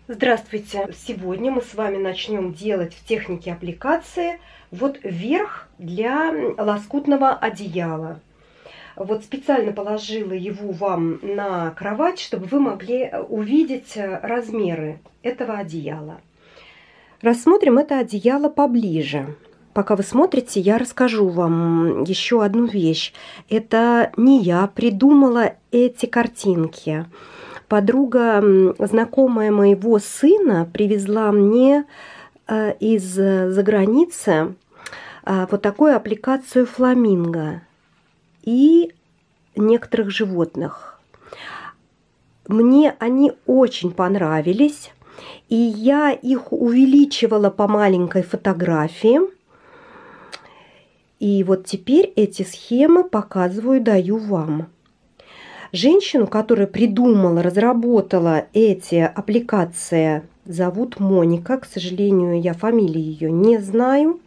Здравствуйте! Сегодня мы с вами начнем делать в технике аппликации вот верх для лоскутного одеяла. Вот специально положила его вам на кровать, чтобы вы могли увидеть размеры этого одеяла. Рассмотрим это одеяло поближе. Пока вы смотрите, я расскажу вам еще одну вещь. Это не я придумала эти картинки. Подруга, знакомая моего сына, привезла мне из-за границы вот такую аппликацию фламинго и некоторых животных. Мне они очень понравились, и я их увеличивала по маленькой фотографии. И вот теперь эти схемы показываю, даю вам. Женщину, которая придумала, разработала эти аппликации, зовут Моника. К сожалению, я фамилии ее не знаю.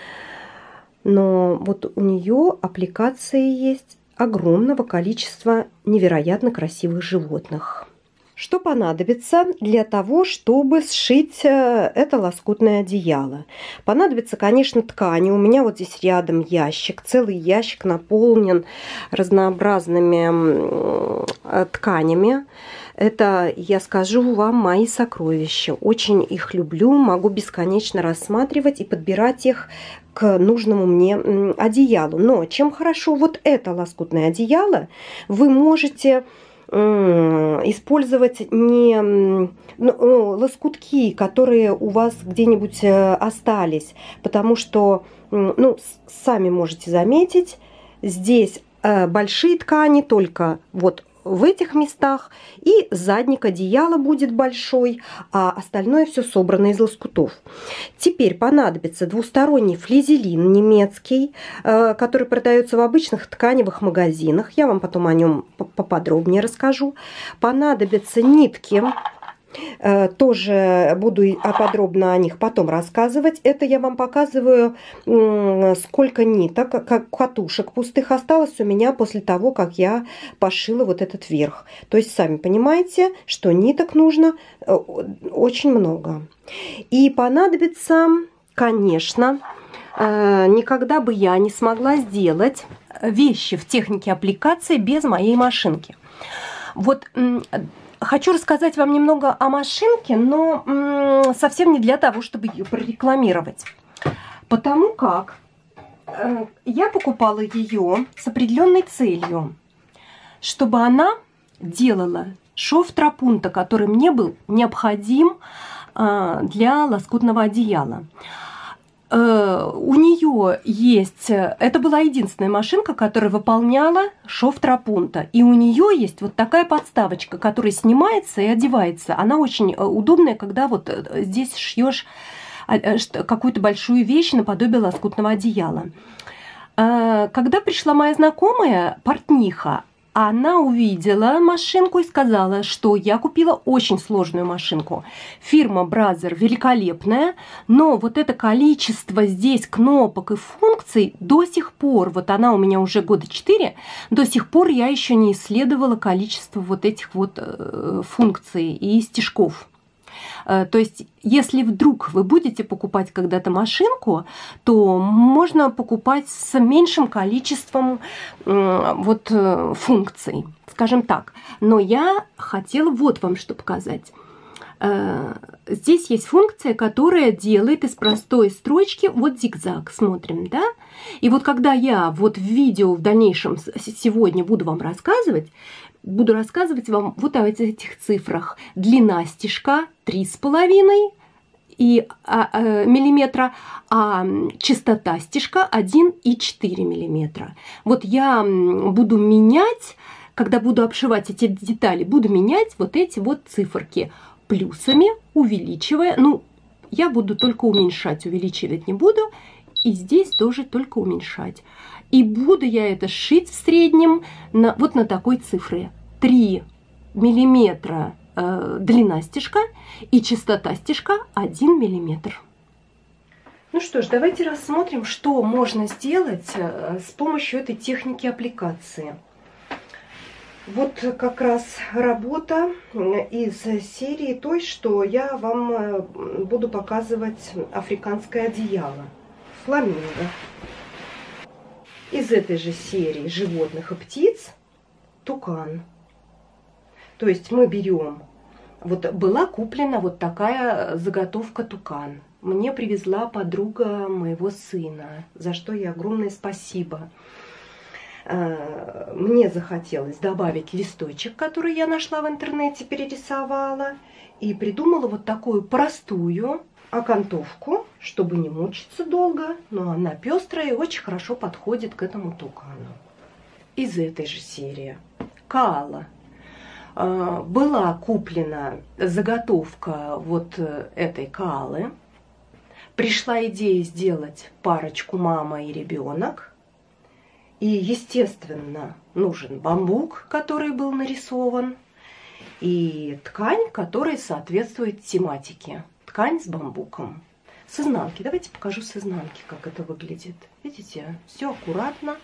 Но вот у нее аппликации есть огромного количества невероятно красивых животных. Что понадобится для того, чтобы сшить это лоскутное одеяло? Понадобится, конечно, ткани. У меня вот здесь рядом ящик. Целый ящик наполнен разнообразными тканями. Это, я скажу вам, мои сокровища. Очень их люблю. Могу бесконечно рассматривать и подбирать их к нужному мне одеялу. Но чем хорошо вот это лоскутное одеяло, вы можете использовать не лоскутки, которые у вас где-нибудь остались, потому что, сами можете заметить, здесь большие ткани только вот в этих местах, и задник одеяла будет большой, а остальное все собрано из лоскутов. Теперь понадобится двусторонний флизелин немецкий, который продается в обычных тканевых магазинах. Я вам потом о нем поподробнее расскажу. Понадобятся нитки. Тоже буду подробно о них потом рассказывать. Это я вам показываю, сколько ниток, как катушек пустых осталось у меня после того, как я пошила вот этот верх. То есть сами понимаете, что ниток нужно очень много. И понадобится, конечно, никогда бы я не смогла сделать вещи в технике аппликации без моей машинки. Вот. Хочу рассказать вам немного о машинке, но совсем не для того, чтобы ее прорекламировать. Потому как я покупала ее с определенной целью, чтобы она делала шов тропунта, который мне был необходим для лоскутного одеяла. У нее есть, это была единственная машинка, которая выполняла шов тропунта. И у нее есть вот такая подставочка, которая снимается и одевается. Она очень удобная, когда вот здесь шьешь какую-то большую вещь наподобие лоскутного одеяла. Когда пришла моя знакомая, портниха, она увидела машинку и сказала, что я купила очень сложную машинку. Фирма Бразер великолепная, но вот это количество здесь кнопок и функций до сих пор, вот она у меня уже года 4, до сих пор я еще не исследовала количество вот этих вот функций и стежков. То есть, если вдруг вы будете покупать когда-то машинку, то можно покупать с меньшим количеством вот функций, скажем так. Но я хотела вот вам что показать. Здесь есть функция, которая делает из простой строчки вот зигзаг. Смотрим, да? И вот когда я вот в видео в дальнейшем сегодня буду вам рассказывать, буду рассказывать вам вот о этих цифрах. Длина стежка 3,5 миллиметра, а частота стежка 1,4 миллиметра. Вот я буду менять, когда буду обшивать эти детали, буду менять вот эти вот циферки плюсами, увеличивая. Я буду только уменьшать, увеличивать не буду. И здесь тоже только уменьшать. И буду я это шить в среднем вот на такой цифре. 3 миллиметра длина стежка и частота стежка 1 миллиметр. Ну что ж, давайте рассмотрим, что можно сделать с помощью этой техники аппликации. Вот как раз работа из серии той, что я вам буду показывать африканское одеяло. Фламинго. Из этой же серии животных и птиц тукан. То есть мы берем, вот была куплена вот такая заготовка тукан. Мне привезла подруга моего сына, за что ей огромное спасибо. Мне захотелось добавить листочек, который я нашла в интернете, перерисовала. И придумала вот такую простую окантовку, чтобы не мучиться долго. Но она пестрая и очень хорошо подходит к этому тукану. Из этой же серии коала. Была куплена заготовка вот этой коалы. Пришла идея сделать парочку мама и ребенок. И, естественно, нужен бамбук, который был нарисован, и ткань, которая соответствует тематике. Ткань с бамбуком. С изнанки. Давайте покажу с изнанки, как это выглядит. Видите, все аккуратно.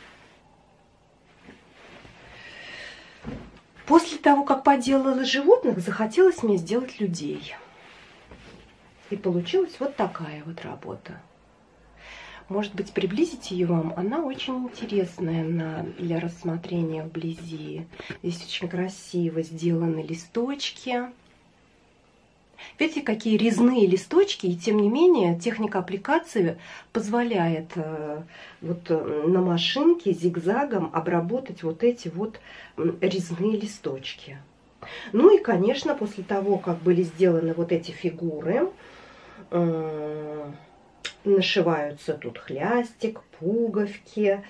После того, как поделала животных, захотелось мне сделать людей. И получилась вот такая вот работа. Может быть, приблизить ее вам? Она очень интересная для рассмотрения вблизи. Здесь очень красиво сделаны листочки. Видите, какие резные листочки, и тем не менее техника аппликации позволяет вот на машинке зигзагом обработать вот эти вот резные листочки. Ну и, конечно, после того, как были сделаны вот эти фигуры, нашиваются тут хлястик, пуговки,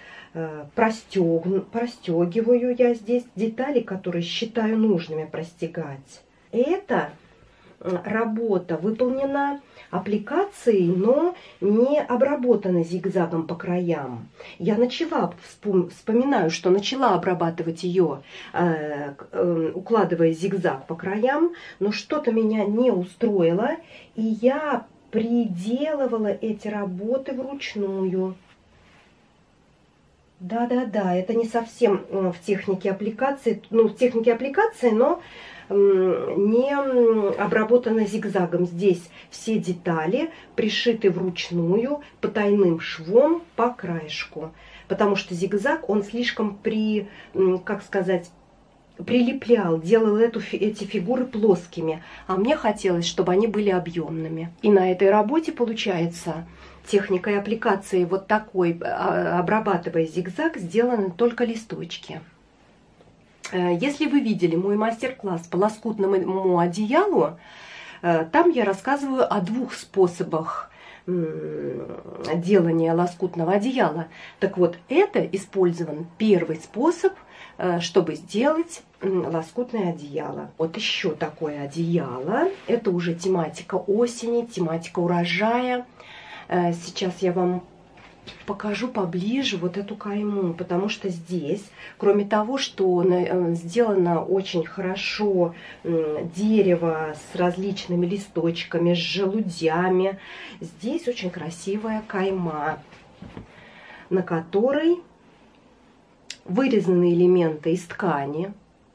простегиваю я здесь детали, которые считаю нужными простегать. Это работа выполнена аппликацией, но не обработана зигзагом по краям. Я начала, вспоминаю, что начала обрабатывать ее, укладывая зигзаг по краям, но что-то меня не устроило, и я приделывала эти работы вручную. Да-да-да, это не совсем в технике аппликации, ну, в технике аппликации, но не обработано зигзагом. Здесь все детали пришиты вручную потайным швом по краешку, потому что зигзаг, он слишком как сказать, прилеплял, делал эти фигуры плоскими, а мне хотелось, чтобы они были объемными. И на этой работе получается техникой аппликации вот такой, обрабатывая зигзаг, сделаны только листочки. Если вы видели мой мастер-класс по лоскутному одеялу, там я рассказываю о двух способах делания лоскутного одеяла. Так вот, это использован первый способ, чтобы сделать лоскутное одеяло. Вот еще такое одеяло. Это уже тематика осени, тематика урожая. Сейчас я вам покажу поближе вот эту кайму, потому что здесь, кроме того, что сделано очень хорошо дерево с различными листочками, с желудями, здесь очень красивая кайма, на которой вырезаны элементы из ткани.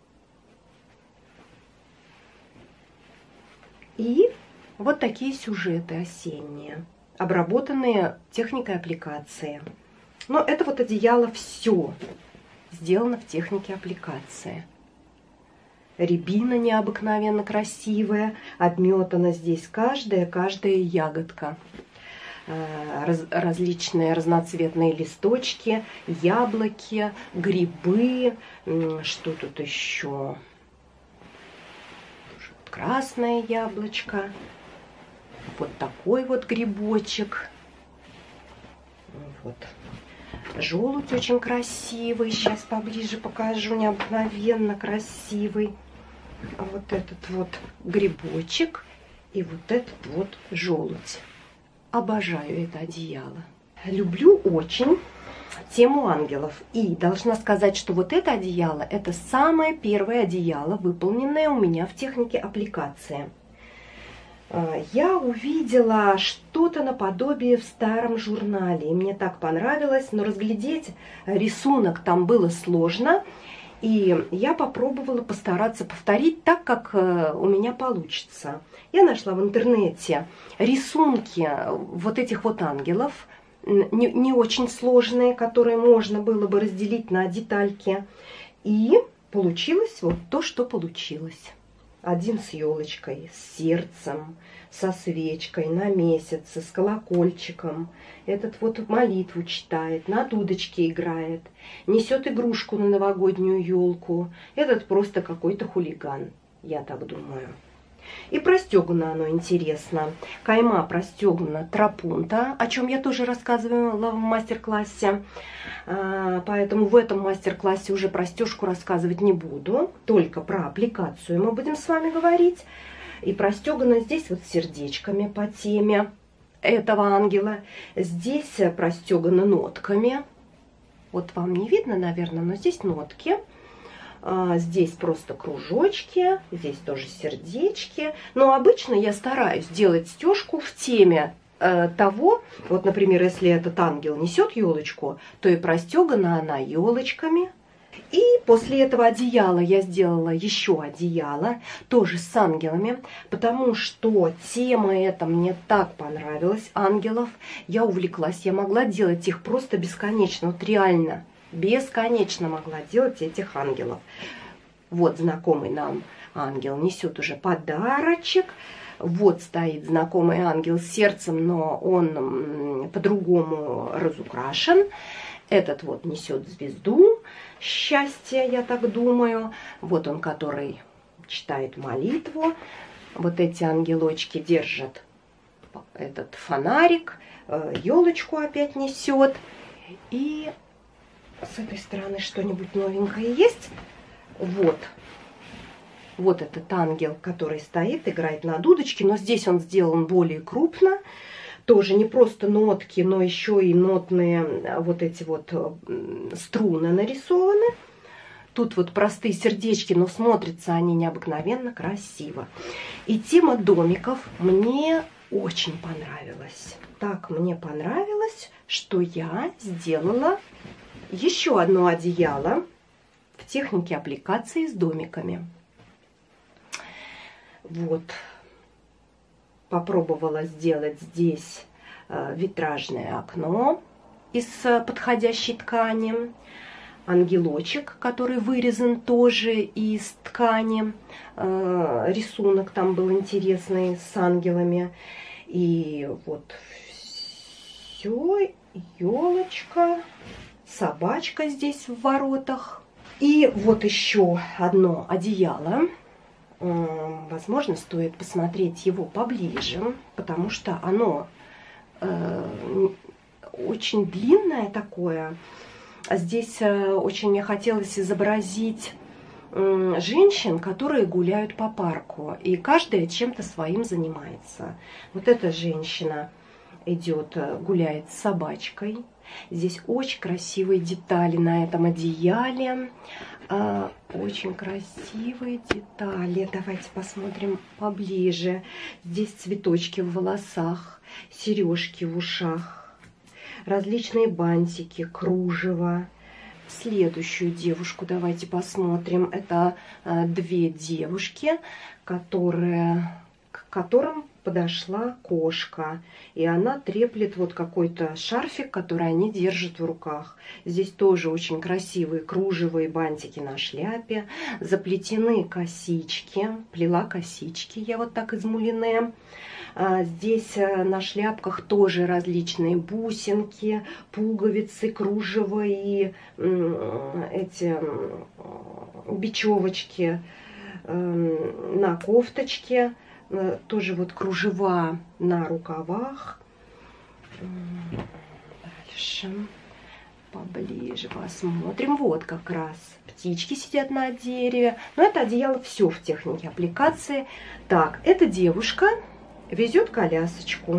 И вот такие сюжеты осенние, обработанные техникой аппликации. Но это вот одеяло все сделано в технике аппликации. Рябина необыкновенно красивая, обметана здесь каждая ягодка. Различные разноцветные листочки, яблоки, грибы. Что тут еще? Красное яблочко. Вот такой вот грибочек. Вот. Желудь очень красивый. Сейчас поближе покажу. Необыкновенно красивый. А вот этот вот грибочек. И вот этот вот желудь. Обожаю это одеяло. Люблю очень тему ангелов. И должна сказать, что вот это одеяло, это самое первое одеяло, выполненное у меня в технике аппликации. Я увидела что-то наподобие в старом журнале. И мне так понравилось, но разглядеть рисунок там было сложно. И я попробовала постараться повторить так, как у меня получится. Я нашла в интернете рисунки вот этих вот ангелов, не очень сложные, которые можно было бы разделить на детальки. И получилось вот то, что получилось. Один с елочкой, с сердцем, со свечкой, на месяце, с колокольчиком. Этот вот молитву читает, на дудочке играет, несет игрушку на новогоднюю елку. Этот просто какой-то хулиган, я так думаю. И простегано оно интересно. Кайма простегана тропунта, о чем я тоже рассказывала в мастер-классе. Поэтому в этом мастер-классе уже про стежку рассказывать не буду. Только про аппликацию мы будем с вами говорить. И простегано здесь вот сердечками по теме этого ангела. Здесь простегано нотками. Вот вам не видно, наверное, но здесь нотки. Здесь просто кружочки, здесь тоже сердечки. Но обычно я стараюсь делать стежку в теме того, вот, например, если этот ангел несет елочку, то и простегана она елочками. И после этого одеяла я сделала еще одеяло, тоже с ангелами, потому что тема эта мне так понравилась, ангелов. Я увлеклась, я могла делать их просто бесконечно, вот реально. Бесконечно могла делать этих ангелов. Вот знакомый нам ангел несет уже подарочек. Вот стоит знакомый ангел с сердцем, но он по-другому разукрашен. Этот вот несет звезду счастья, я так думаю. Вот он, который читает молитву. Вот эти ангелочки держат этот фонарик. Елочку опять несет. И с этой стороны что-нибудь новенькое есть? Вот. Вот этот ангел, который стоит, играет на дудочке, но здесь он сделан более крупно. Тоже не просто нотки, но еще и нотные вот эти вот струны нарисованы. Тут вот простые сердечки, но смотрятся они необыкновенно красиво. И тема домиков мне очень понравилась. Так мне понравилось, что я сделала еще одно одеяло в технике аппликации с домиками. Вот. Попробовала сделать здесь витражное окно из подходящей ткани. Ангелочек, который вырезан тоже из ткани. Рисунок там был интересный с ангелами. И вот все, елочка. Собачка здесь в воротах. И вот еще одно одеяло. Возможно, стоит посмотреть его поближе, потому что оно очень длинное такое. Здесь очень мне хотелось изобразить женщин, которые гуляют по парку. И каждая чем-то своим занимается. Вот эта женщина идет, гуляет с собачкой. Здесь очень красивые детали на этом одеяле. Очень красивые детали. Давайте посмотрим поближе. Здесь цветочки в волосах, сережки в ушах, различные бантики, кружево. Следующую девушку давайте посмотрим. Это две девушки, к которым подошла кошка, и она треплет вот какой-то шарфик, который они держат в руках. Здесь тоже очень красивые кружевые бантики на шляпе, заплетены косички, плела косички я вот так из мулине. Здесь на шляпках тоже различные бусинки, пуговицы, кружево и эти бечевочки на кофточке. Тоже вот кружева на рукавах. Дальше поближе посмотрим. Вот как раз птички сидят на дереве. Но это одеяло все в технике аппликации. Так, эта девушка везет колясочку.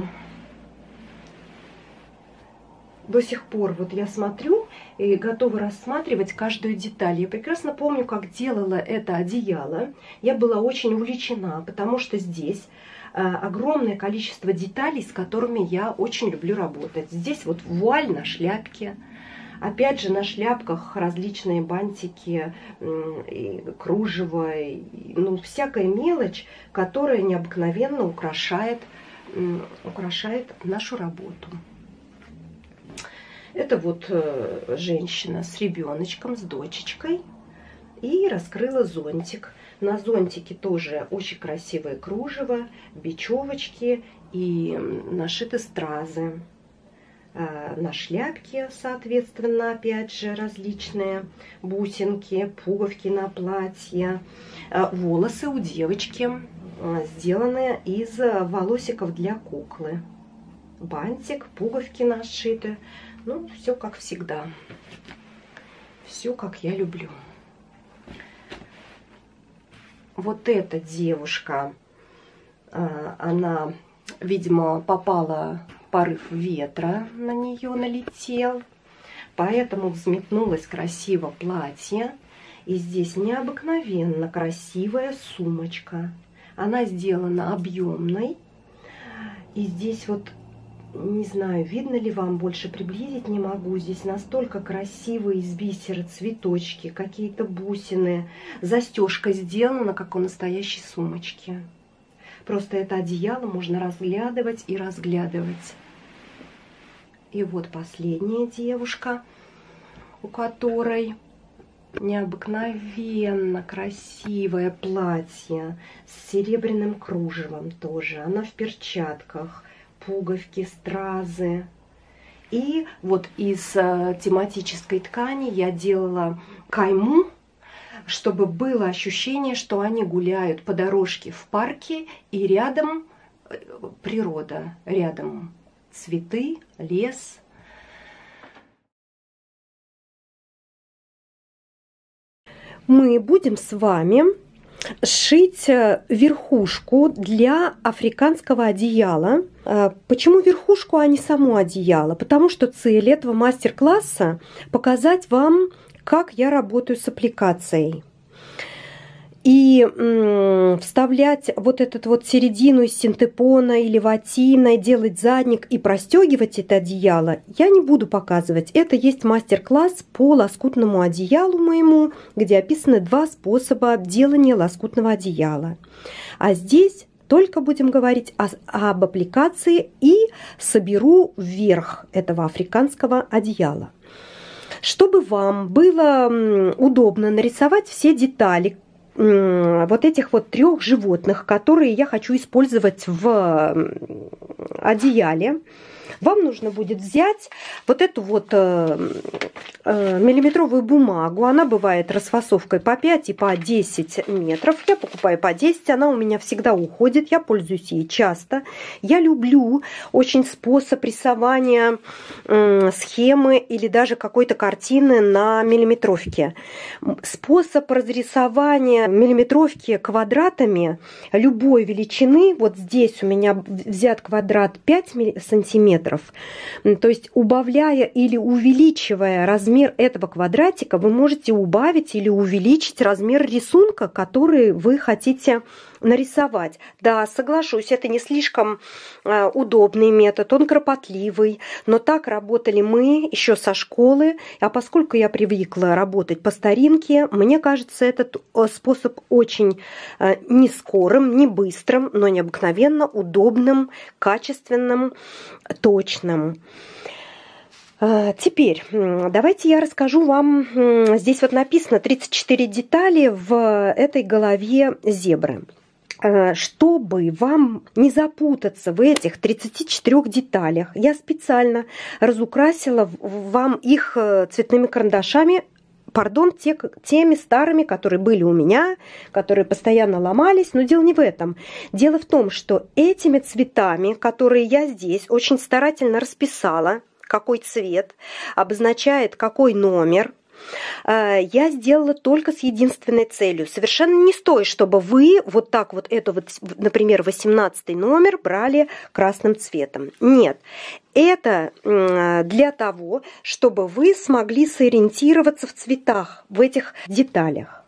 До сих пор вот я смотрю и готова рассматривать каждую деталь. Я прекрасно помню, как делала это одеяло. Я была очень увлечена, потому что здесь огромное количество деталей, с которыми я очень люблю работать. Здесь вот вуаль на шляпке, Опять же, на шляпках различные бантики, кружево, ну, всякая мелочь, которая необыкновенно украшает нашу работу. Это вот женщина с ребеночком, с дочечкой, и раскрыла зонтик. На зонтике тоже очень красивое кружево, бечевочки и нашиты стразы. На шляпке, соответственно, опять же, различные бусинки, пуговки на платье. Волосы у девочки сделаны из волосиков для куклы. Бантик, пуговки нашиты. Ну, все как всегда. Все, как я люблю. Вот эта девушка, она, видимо, попала... Порыв ветра на нее налетел, поэтому взметнулось красиво платье. И здесь необыкновенно красивая сумочка. Она сделана объемной. И здесь вот, не знаю, видно ли вам, больше приблизить не могу. Здесь настолько красивые из бисера цветочки, какие-то бусины. Застежка сделана, как у настоящей сумочки. Просто это одеяло можно разглядывать и разглядывать. И вот последняя девушка, у которой необыкновенно красивое платье с серебряным кружевом тоже. Она в перчатках, пуговки, стразы. И вот из тематической ткани я делала кайму, чтобы было ощущение, что они гуляют по дорожке в парке, и рядом природа, рядом цветы, лес. Мы будем с вами сшить верхушку для африканского одеяла. Почему верхушку, а не само одеяло? Потому что цель этого мастер-класса показать вам, как я работаю с аппликацией. И вставлять вот этот вот середину из синтепона или ватина, делать задник и простегивать это одеяло я не буду показывать. Это есть мастер-класс по лоскутному одеялу моему, где описаны 2 способа делания лоскутного одеяла. А здесь только будем говорить об аппликации и соберу верх этого африканского одеяла. Чтобы вам было удобно нарисовать все детали вот этих вот 3 животных, которые я хочу использовать в одеяле, вам нужно будет взять вот эту вот миллиметровую бумагу. Она бывает расфасовкой по 5 и по 10 метров. Я покупаю по 10, она у меня всегда уходит. Я пользуюсь ей часто. Я люблю очень способ рисования схемы или даже какой-то картины на миллиметровке. Способ разрисования миллиметровки квадратами любой величины. Вот здесь у меня взят квадрат 5 сантиметров. То есть, убавляя или увеличивая размер этого квадратика, вы можете убавить или увеличить размер рисунка, который вы хотите нарисовать. Да, соглашусь, это не слишком удобный метод, он кропотливый, но так работали мы еще со школы, а поскольку я привыкла работать по старинке, мне кажется, этот способ очень не скорым, не быстрым, но необыкновенно удобным, качественным, точным. Теперь давайте я расскажу вам, здесь вот написано 34 детали в этой голове зебры. Чтобы вам не запутаться в этих 34 деталях, я специально разукрасила вам их цветными карандашами, пардон, теми старыми, которые были у меня, которые постоянно ломались, но дело не в этом. Дело в том, что этими цветами, которые я здесь очень старательно расписала, какой цвет обозначает какой номер, я сделала только с единственной целью. Совершенно не стоит, чтобы вы вот так вот эту вот, например, 18 номер брали красным цветом. Нет, это для того, чтобы вы смогли сориентироваться в цветах, в этих деталях.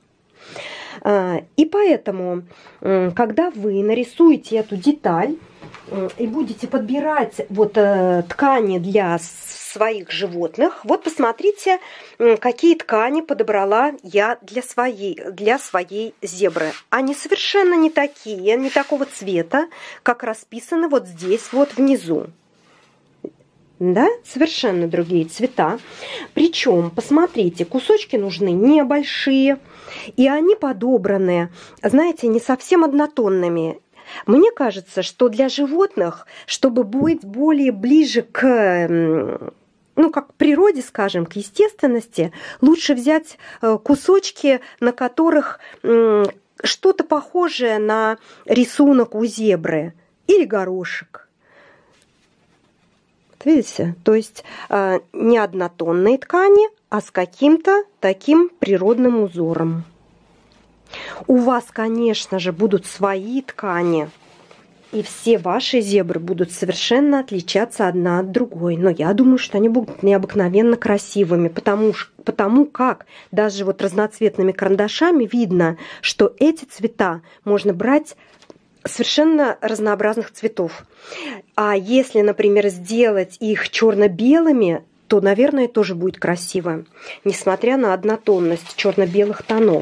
И поэтому, когда вы нарисуете эту деталь и будете подбирать вот ткани для своих животных. Вот посмотрите, какие ткани подобрала я для своей зебры. Они совершенно не такие, не такого цвета, как расписаны вот здесь, вот внизу. Да, совершенно другие цвета. Причем, посмотрите, кусочки нужны небольшие, и они подобраны, знаете, не совсем однотонными. Мне кажется, что для животных, чтобы быть более ближе к, ну, как к природе, скажем, к естественности, лучше взять кусочки, на которых что-то похожее на рисунок у зебры или горошек. Видите? То есть не однотонные ткани, а с каким-то таким природным узором. У вас, конечно же, будут свои ткани, и все ваши зебры будут совершенно отличаться одна от другой. Но я думаю, что они будут необыкновенно красивыми, потому как даже вот разноцветными карандашами видно, что эти цвета можно брать совершенно разнообразных цветов. А если, например, сделать их черно-белыми, то, наверное, тоже будет красиво, несмотря на однотонность черно-белых тонов.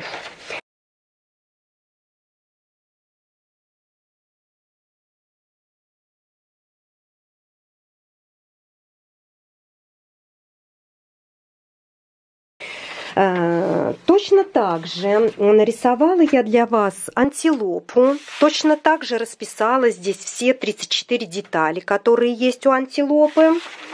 Точно так же нарисовала я для вас антилопу. Точно так же расписала здесь все 34 детали, которые есть у антилопы.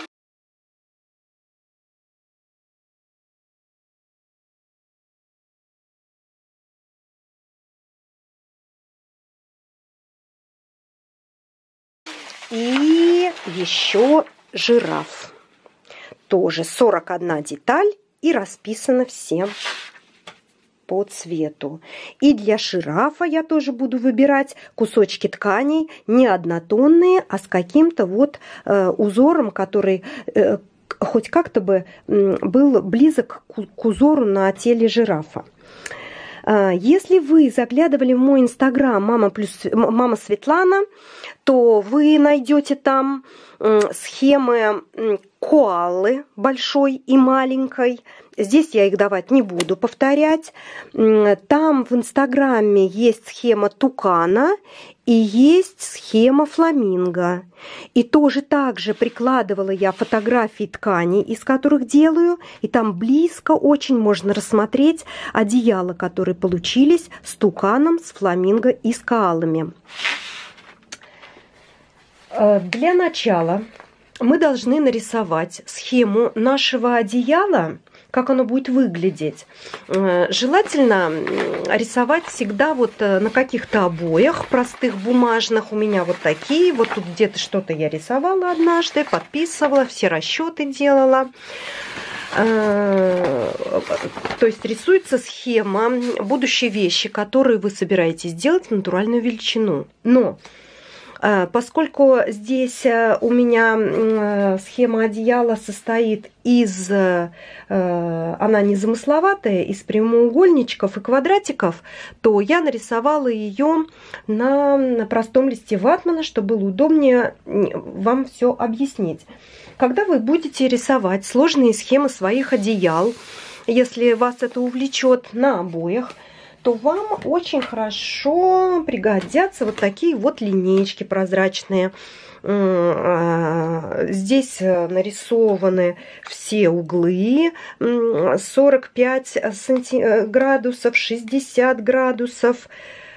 И еще жираф. Тоже 41 деталь. И расписано все по цвету. И для жирафа я тоже буду выбирать кусочки тканей не однотонные, а с каким-то вот узором, который хоть как-то бы был близок к узору на теле жирафа. Если вы заглядывали в мой инстаграм мама Светлана, то вы найдете там схемы коалы большой и маленькой. Здесь я их давать не буду повторять. Там в инстаграме есть схема тукана и есть схема фламинго. И тоже так же прикладывала я фотографии тканей, из которых делаю. И там близко очень можно рассмотреть одеяла, которые получились с туканом, с фламинго и с коалами. Для начала мы должны нарисовать схему нашего одеяла, как оно будет выглядеть. Желательно рисовать всегда вот на каких-то обоях простых бумажных. У меня вот такие. Вот тут где-то что-то я рисовала однажды, подписывала, все расчеты делала. То есть рисуется схема будущей вещи, которые вы собираетесь делать в натуральную величину. Но поскольку здесь у меня схема одеяла состоит из, она не замысловатая, из прямоугольничков и квадратиков, то я нарисовала ее на простом листе ватмана, чтобы было удобнее вам все объяснить. Когда вы будете рисовать сложные схемы своих одеял, если вас это увлечет на обоях, то вам очень хорошо пригодятся вот такие вот линеечки прозрачные. Здесь нарисованы все углы, 45 градусов, 60 градусов.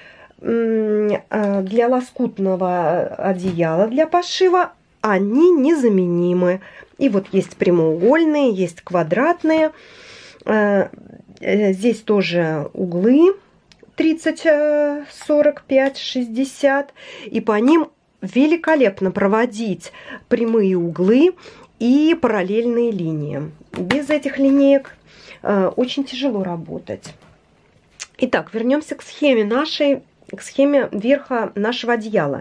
Для лоскутного одеяла, для пошива они незаменимы. И вот есть прямоугольные, есть квадратные. Здесь тоже углы 30, 45, 60. И по ним великолепно проводить прямые углы и параллельные линии. Без этих линеек очень тяжело работать. Итак, вернемся к схеме к схеме верха нашего одеяла.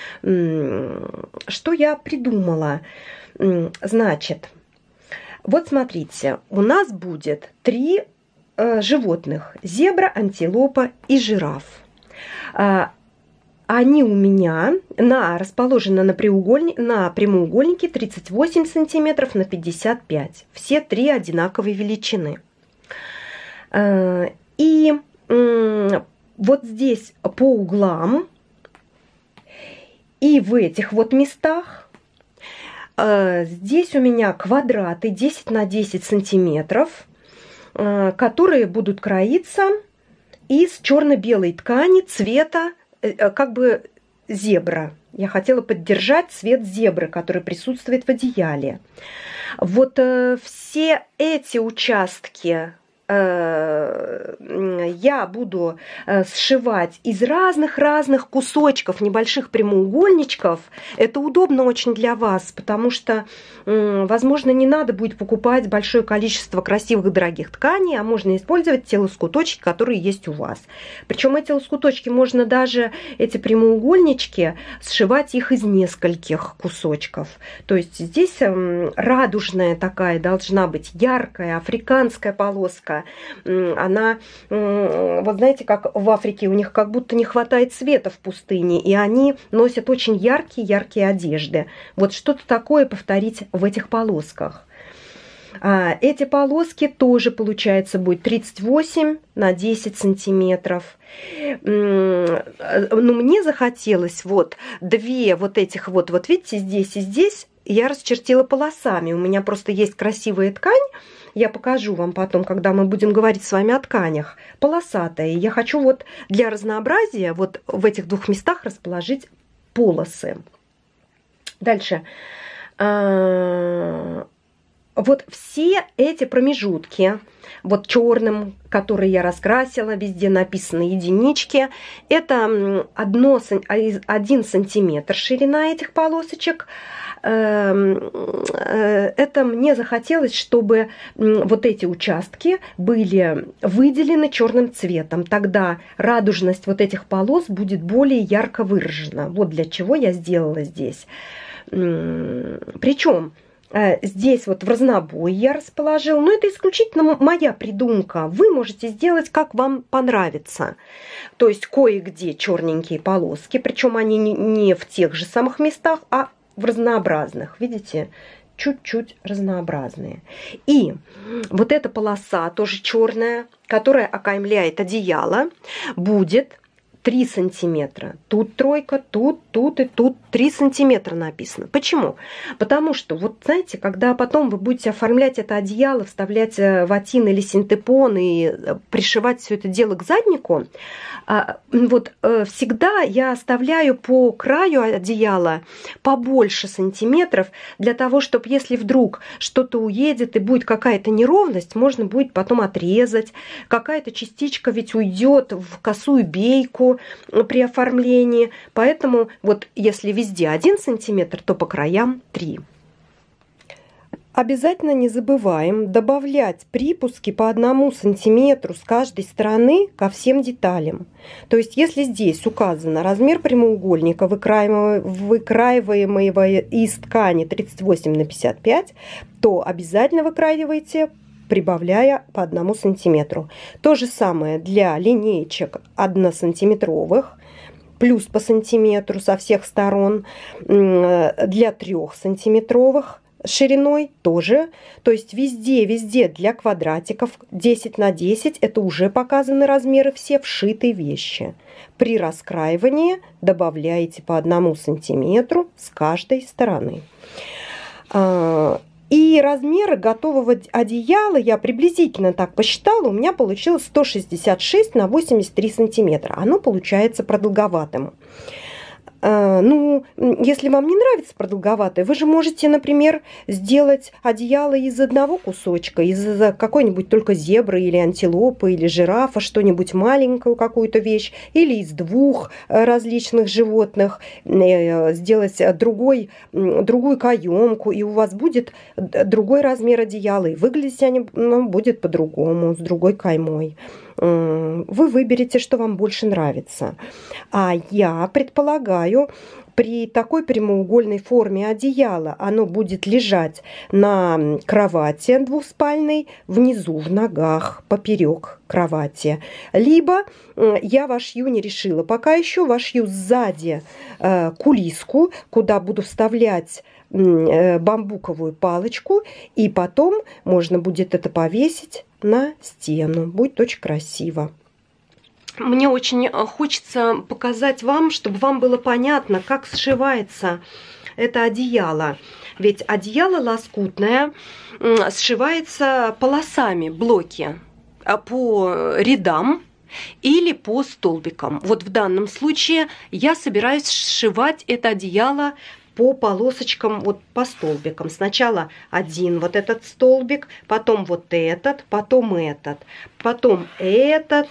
Что я придумала? Значит, вот смотрите, у нас будет 3 животных: зебра, антилопа и жираф. они у меня расположены на прямоугольнике 38 сантиметров на 55. Все три одинаковой величины. И вот здесь по углам и в этих вот местах здесь у меня квадраты 10 на 10 сантиметров, которые будут кроиться из черно-белой ткани цвета как бы зебра. Я хотела поддержать цвет зебры, который присутствует в одеяле. Вот все эти участки я буду сшивать из разных кусочков, небольших прямоугольничков. Это удобно очень для вас, потому что, возможно, не надо будет покупать большое количество красивых дорогих тканей, а можно использовать те лоскуточки, которые есть у вас. Причем эти лоскуточки можно даже, эти прямоугольнички, сшивать их из нескольких кусочков. То есть здесь радужная такая должна быть яркая африканская полоска. Она, вот знаете, как в Африке у них как будто не хватает света в пустыне, и они носят очень яркие одежды. Вот что-то такое повторить в этих полосках. Эти полоски тоже, получается, будет 38 на 10 сантиметров. Но мне захотелось вот две вот этих вот видите, здесь и здесь я расчертила полосами. У меня просто есть красивая ткань. Я покажу вам потом, когда мы будем говорить с вами о тканях. Полосатая. Я хочу вот для разнообразия вот в этих двух местах расположить полосы. Дальше. Вот все эти промежутки, вот черным, который я раскрасила, везде написано единички, это 1 сантиметр ширина этих полосочек. Это мне захотелось, чтобы вот эти участки были выделены черным цветом. Тогда радужность вот этих полос будет более ярко выражена. Вот для чего я сделала здесь. Причем здесь вот в разнобой я расположила, но это исключительно моя придумка. Вы можете сделать, как вам понравится. То есть кое-где черненькие полоски, причем они не в тех же самых местах, а в разнообразных, видите, чуть-чуть разнообразные. И вот эта полоса, тоже черная, которая окаймляет одеяло, будет 3 сантиметра. Тут тройка, тут и тут 3 сантиметра написано. Почему? Потому что, вот знаете, когда потом вы будете оформлять это одеяло, вставлять ватин или синтепон и пришивать все это дело к заднику, вот всегда я оставляю по краю одеяла побольше сантиметров, для того, чтобы если вдруг что-то уедет и будет какая-то неровность, можно будет потом отрезать. Какая-то частичка ведь уйдет в косую бейку при оформлении. Поэтому вот если везде 1 сантиметр, то по краям 3. Обязательно не забываем добавлять припуски по 1 сантиметру с каждой стороны ко всем деталям. То есть если здесь указано размер прямоугольника, выкраиваемого из ткани 38 на 55, то обязательно выкраивайте, прибавляя по 1 сантиметру. То же самое для линеечек 1-сантиметровых, плюс по сантиметру со всех сторон, для 3-сантиметровых шириной тоже. То есть везде для квадратиков 10 на 10 это уже показаны размеры все вшитые вещи. При раскраивании добавляете по 1 сантиметру с каждой стороны. И размеры готового одеяла я приблизительно так посчитала, у меня получилось 166 на 83 сантиметра. Оно получается продолговатым. Ну, если вам не нравится продолговатое, вы же можете, например, сделать одеяло из одного кусочка, из какой-нибудь только зебры или антилопы, или жирафа, что-нибудь маленькую какую-то вещь, или из 2 различных животных, сделать другую каемку, и у вас будет другой размер одеяла, и выглядеть они будет по-другому, с другой каймой. вы выберете, что вам больше нравится. А я предполагаю, при такой прямоугольной форме одеяла оно будет лежать на кровати двухспальной, внизу, в ногах, поперек кровати. Либо я вошью, не решила, пока еще вошью сзади кулиску, куда буду вставлять бамбуковую палочку, и потом можно будет это повесить на стену. Будет очень красиво. Мне очень хочется показать вам, чтобы вам было понятно, как сшивается это одеяло. Ведь одеяло лоскутное сшивается полосами, блоки, по рядам или по столбикам. Вот в данном случае я собираюсь сшивать это одеяло по полосочкам, вот по столбикам. Сначала один вот этот столбик, потом вот этот, потом этот, потом этот,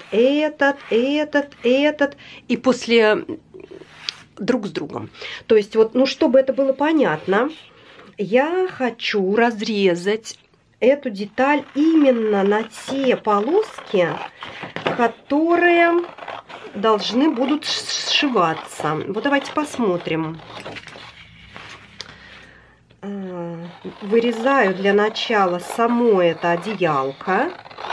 и после друг с другом. То есть вот, ну, чтобы это было понятно, я хочу разрезать эту деталь именно на те полоски, которые должны будут сшиваться. Вот давайте посмотрим. Вырезаю для начала само это одеялко.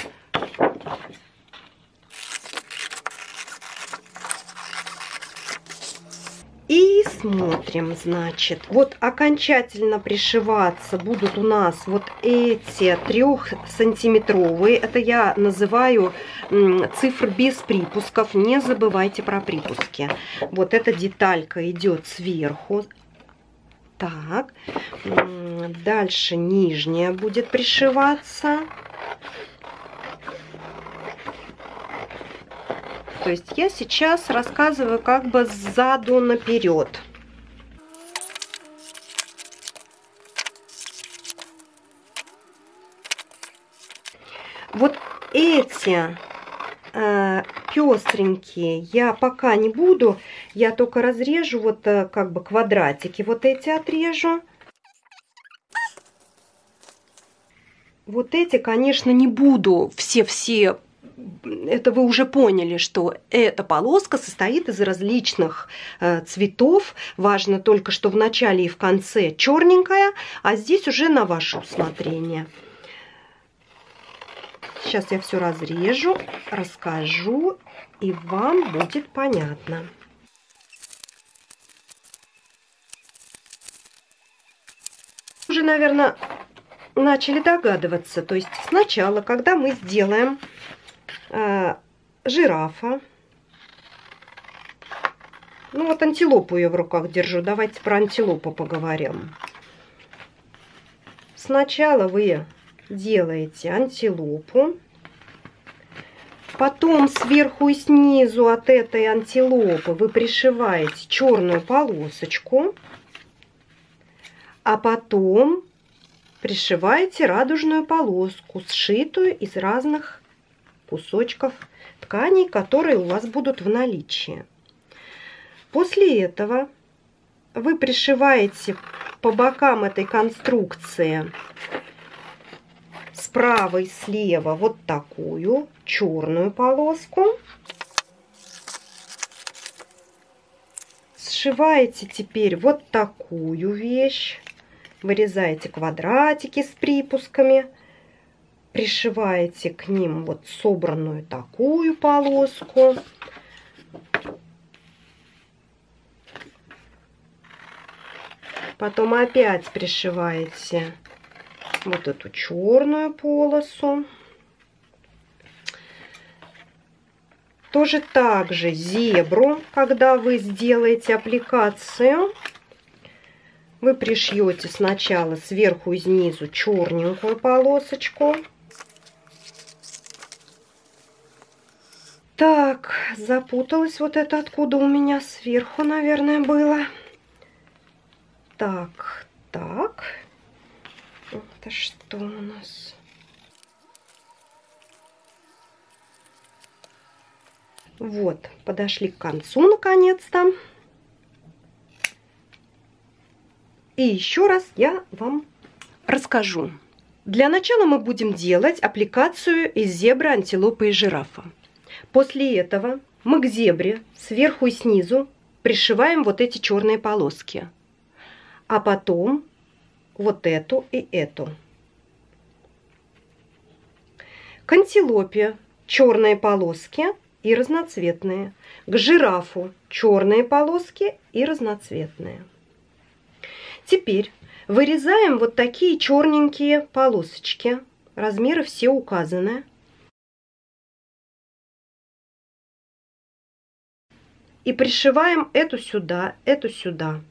И смотрим, значит, вот окончательно пришиваться будут у нас вот эти 3-сантиметровые. Это я называю цифры без припусков. Не забывайте про припуски. Вот эта деталька идет сверху. Так, дальше нижняя будет пришиваться. То есть я сейчас рассказываю как бы сзаду наперед. Вот эти пестренькие я пока не буду, я только разрежу вот как бы квадратики, вот эти отрежу. Вот эти, конечно, не буду все, это вы уже поняли, что эта полоска состоит из различных цветов. Важно только, что в начале и в конце черненькая, а здесь уже на ваше усмотрение. Сейчас я все разрежу, расскажу, и вам будет понятно. Уже, наверное, начали догадываться. То есть сначала, когда мы сделаем жирафа, ну вот антилопу я в руках держу, давайте про антилопу поговорим. Сначала вы делаете антилопу, потом сверху и снизу от этой антилопы вы пришиваете черную полосочку, а потом пришиваете радужную полоску, сшитую из разных кусочков тканей, которые у вас будут в наличии. После этого вы пришиваете по бокам этой конструкции справа и слева вот такую черную полоску. Сшиваете теперь вот такую вещь. Вырезаете квадратики с припусками. Пришиваете к ним вот собранную такую полоску. Потом опять пришиваете вот эту черную полосу. Тоже так же зебру, когда вы сделаете аппликацию, вы пришьете сначала сверху и снизу черненькую полосочку. Так, запуталась вот это, откуда у меня сверху, наверное, было. Так, так. Это что у нас? Вот, подошли к концу наконец-то. И еще раз я вам расскажу. Для начала мы будем делать аппликацию из зебры, антилопы и жирафа. После этого мы к зебре сверху и снизу пришиваем вот эти черные полоски, а потом вот эту и эту. К антилопе черные полоски и разноцветные. К жирафу черные полоски и разноцветные. Теперь вырезаем вот такие черненькие полосочки. Размеры все указаны. И пришиваем эту сюда, эту сюда.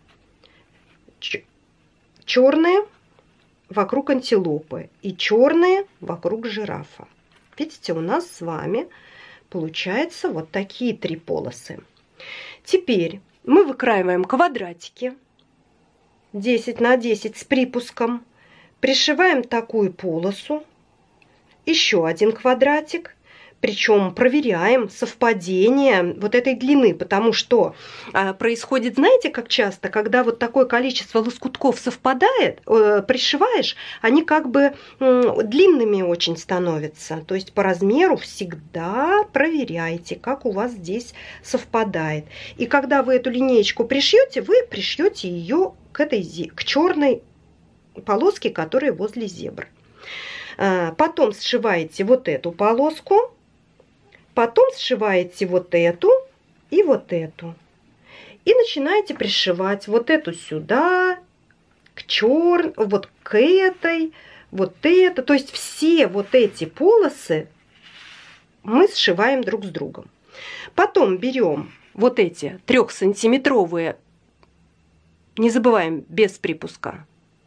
Черные вокруг антилопы и черные вокруг жирафа. Видите, у нас с вами получается вот такие 3 полосы. Теперь мы выкраиваем квадратики 10 на 10 с припуском. Пришиваем такую полосу. Еще один квадратик. Причем проверяем совпадение вот этой длины, потому что происходит, знаете, как часто, когда вот такое количество лоскутков совпадает, пришиваешь, они как бы длинными очень становятся. То есть по размеру всегда проверяйте, как у вас здесь совпадает. И когда вы эту линеечку пришьете, вы пришьете ее к черной полоске, которая возле зебры. Потом сшиваете вот эту полоску. Потом сшиваете вот эту и вот эту. И начинаете пришивать вот эту сюда, вот к этой, вот это. То есть все вот эти полосы мы сшиваем друг с другом. Потом берем вот эти 3-сантиметровые, не забываем, без припуска,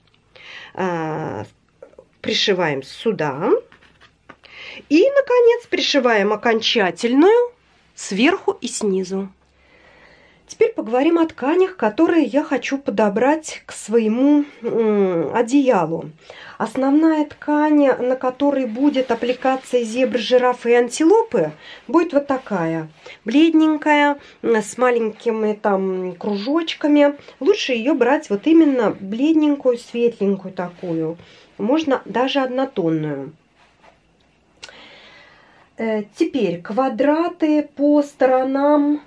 пришиваем сюда. И, наконец, пришиваем окончательную сверху и снизу. Теперь поговорим о тканях, которые я хочу подобрать к своему одеялу. Основная ткань, на которой будет аппликация зебры, жирафа и антилопы, будет вот такая. Бледненькая, с маленькими там кружочками. Лучше ее брать вот именно бледненькую, светленькую такую. Можно даже однотонную. Теперь квадраты по сторонам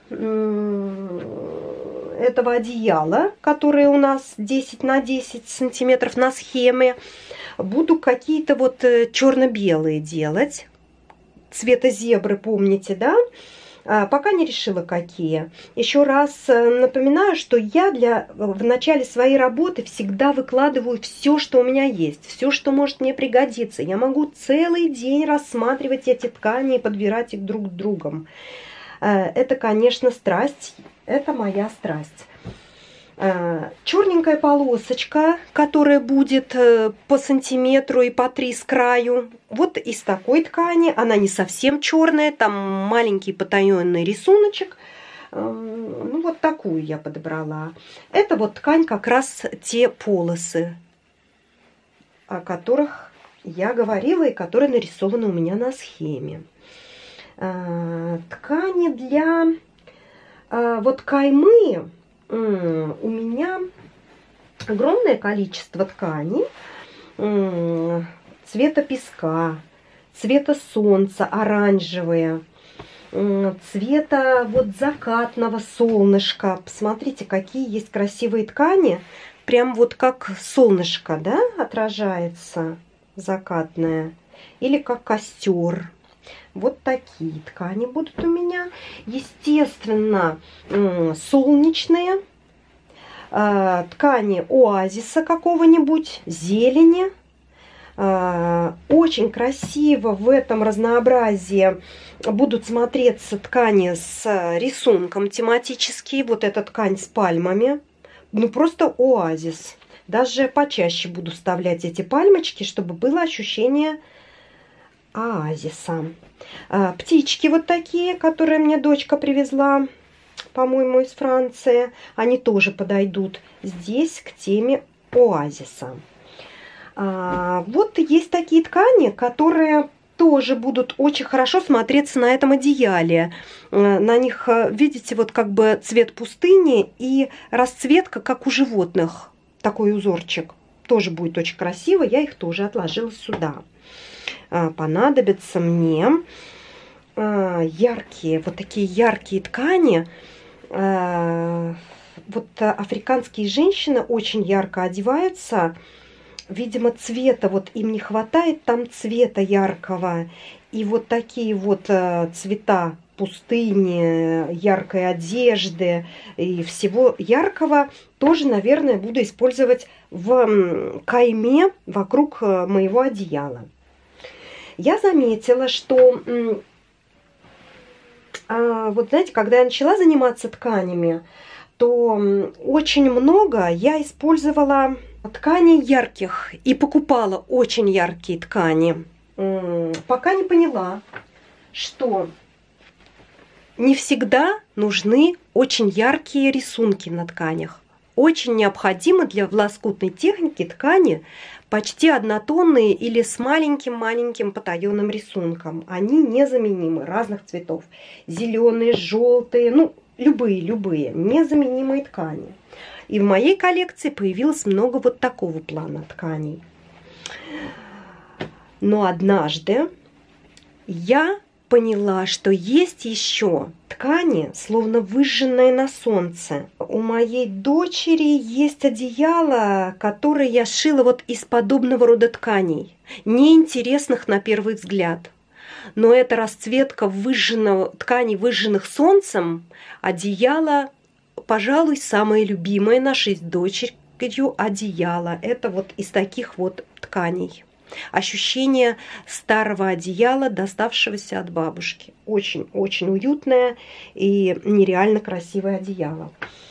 этого одеяла, которые у нас 10 на 10 сантиметров на схеме. Буду какие-то вот черно-белые делать. Цвета зебры, помните, да? Пока не решила, какие. Еще раз напоминаю, что я в начале своей работы всегда выкладываю все, что у меня есть, все, что может мне пригодиться. Я могу целый день рассматривать эти ткани и подбирать их друг с другом. Это, конечно, страсть, это моя страсть. Черненькая полосочка, которая будет по сантиметру и по 3 с краю. Вот из такой ткани, она не совсем черная, там маленький потаенный рисуночек. Ну, вот такую я подобрала. Это вот ткань, как раз те полосы, о которых я говорила и которые нарисованы у меня на схеме. Ткани для вот каймы. У меня огромное количество тканей цвета песка, цвета солнца, оранжевые, цвета вот закатного солнышка. Посмотрите, какие есть красивые ткани. Прям вот как солнышко, да, отражается закатное. Или как костер. Вот такие ткани будут у меня. Естественно, солнечные. Ткани оазиса какого-нибудь, зелени. Очень красиво в этом разнообразии будут смотреться ткани с рисунком тематический. Вот эта ткань с пальмами. Ну, просто оазис. Даже почаще буду вставлять эти пальмочки, чтобы было ощущение оазиса. Птички вот такие, которые мне дочка привезла, по-моему, из Франции. Они тоже подойдут здесь к теме оазиса. Вот есть такие ткани, которые тоже будут очень хорошо смотреться на этом одеяле. На них, видите, вот как бы цвет пустыни и расцветка, как у животных. Такой узорчик. Тоже будет очень красиво. Я их тоже отложила сюда. Понадобится мне яркие, вот такие яркие ткани. Вот африканские женщины очень ярко одеваются. Видимо, цвета, вот им не хватает там цвета яркого. И вот такие вот цвета пустыни, яркой одежды и всего яркого тоже, наверное, буду использовать в кайме вокруг моего одеяла. Я заметила, что вот знаете, когда я начала заниматься тканями, то очень много я использовала тканей ярких и покупала очень яркие ткани. Пока не поняла, что не всегда нужны очень яркие рисунки на тканях. Очень необходимо для лоскутной техники ткани почти однотонные или с маленьким-маленьким потаенным рисунком. Они незаменимы, разных цветов. Зеленые, желтые, ну, любые, незаменимые ткани. И в моей коллекции появилось много вот такого плана тканей. Но однажды я поняла, что есть еще ткани, словно выжженные на солнце. У моей дочери есть одеяло, которое я шила вот из подобного рода тканей, неинтересных на первый взгляд. Но эта расцветка тканей, выжженных солнцем, одеяло, пожалуй, самое любимое нашей с дочерью одеяло. Это вот из таких вот тканей. Ощущение старого одеяла, доставшегося от бабушки. Очень-очень уютное и нереально красивое одеяло.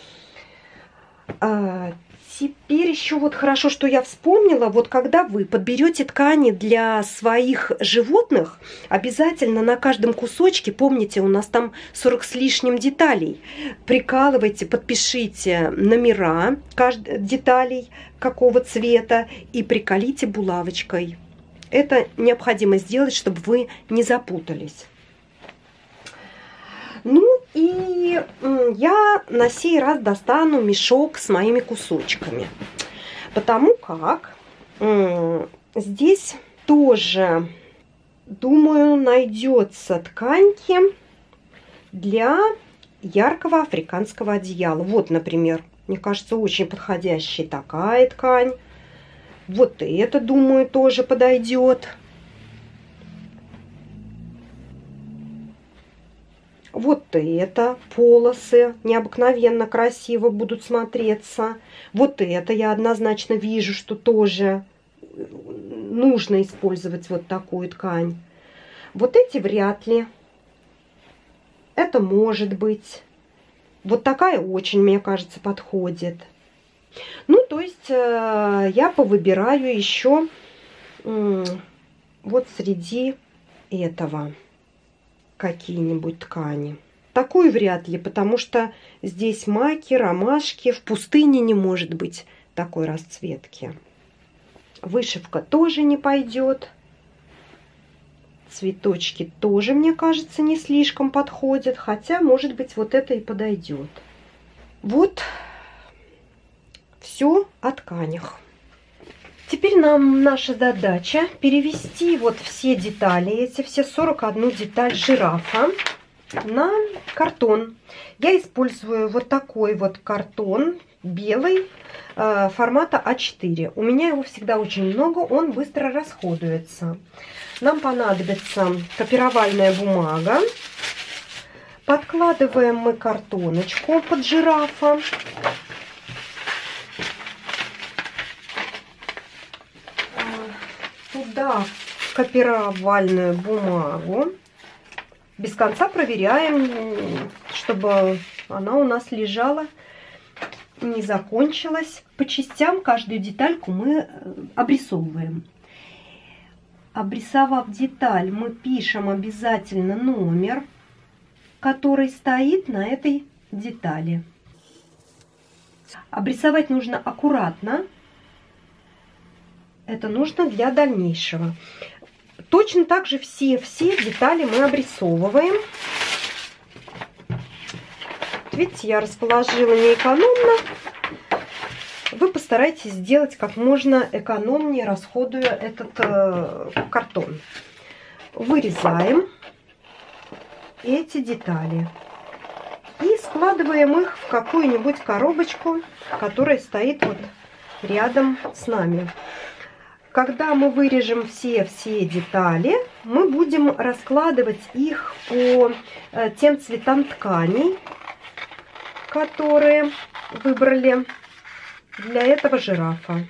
Теперь еще вот хорошо, что я вспомнила, вот когда вы подберете ткани для своих животных, обязательно на каждом кусочке, помните, у нас там 40 с лишним деталей, прикалывайте, подпишите номера деталей, какого цвета, и приколите булавочкой. Это необходимо сделать, чтобы вы не запутались. Ну и я на сей раз достану мешок с моими кусочками, потому как здесь тоже, думаю, найдется тканьки для яркого африканского одеяла. Вот, например, мне кажется, очень подходящая такая ткань. Вот это, думаю, тоже подойдет. Вот это полосы необыкновенно красиво будут смотреться. Вот это я однозначно вижу, что тоже нужно использовать вот такую ткань. Вот эти вряд ли. Это может быть. Вот такая очень, мне кажется, подходит. Ну, то есть я повыбираю еще вот среди этого какие-нибудь ткани. Такую вряд ли, потому что здесь маки, ромашки. В пустыне не может быть такой расцветки. Вышивка тоже не пойдет. Цветочки тоже, мне кажется, не слишком подходят. Хотя, может быть, вот это и подойдет. Вот все о тканях. Теперь нам наша задача перевести вот все детали, эти все 41 деталь жирафа на картон. Я использую вот такой вот картон белый формата А4. У меня его всегда очень много, он быстро расходуется. Нам понадобится копировальная бумага. Подкладываем мы картоночку под жирафа. Туда копировальную бумагу. Без конца проверяем, чтобы она у нас лежала, не закончилась. По частям каждую детальку мы обрисовываем. Обрисовав деталь, мы пишем обязательно номер, который стоит на этой детали. Обрисовать нужно аккуратно. Это нужно для дальнейшего. Точно так же все детали мы обрисовываем. Видите, я расположила не экономно. Вы постарайтесь сделать как можно экономнее, расходуя этот картон. Вырезаем. эти детали и складываем их в какую-нибудь коробочку, которая стоит вот рядом с нами. Когда мы вырежем все детали, мы будем раскладывать их по тем цветам тканей, которые выбрали для этого жирафа.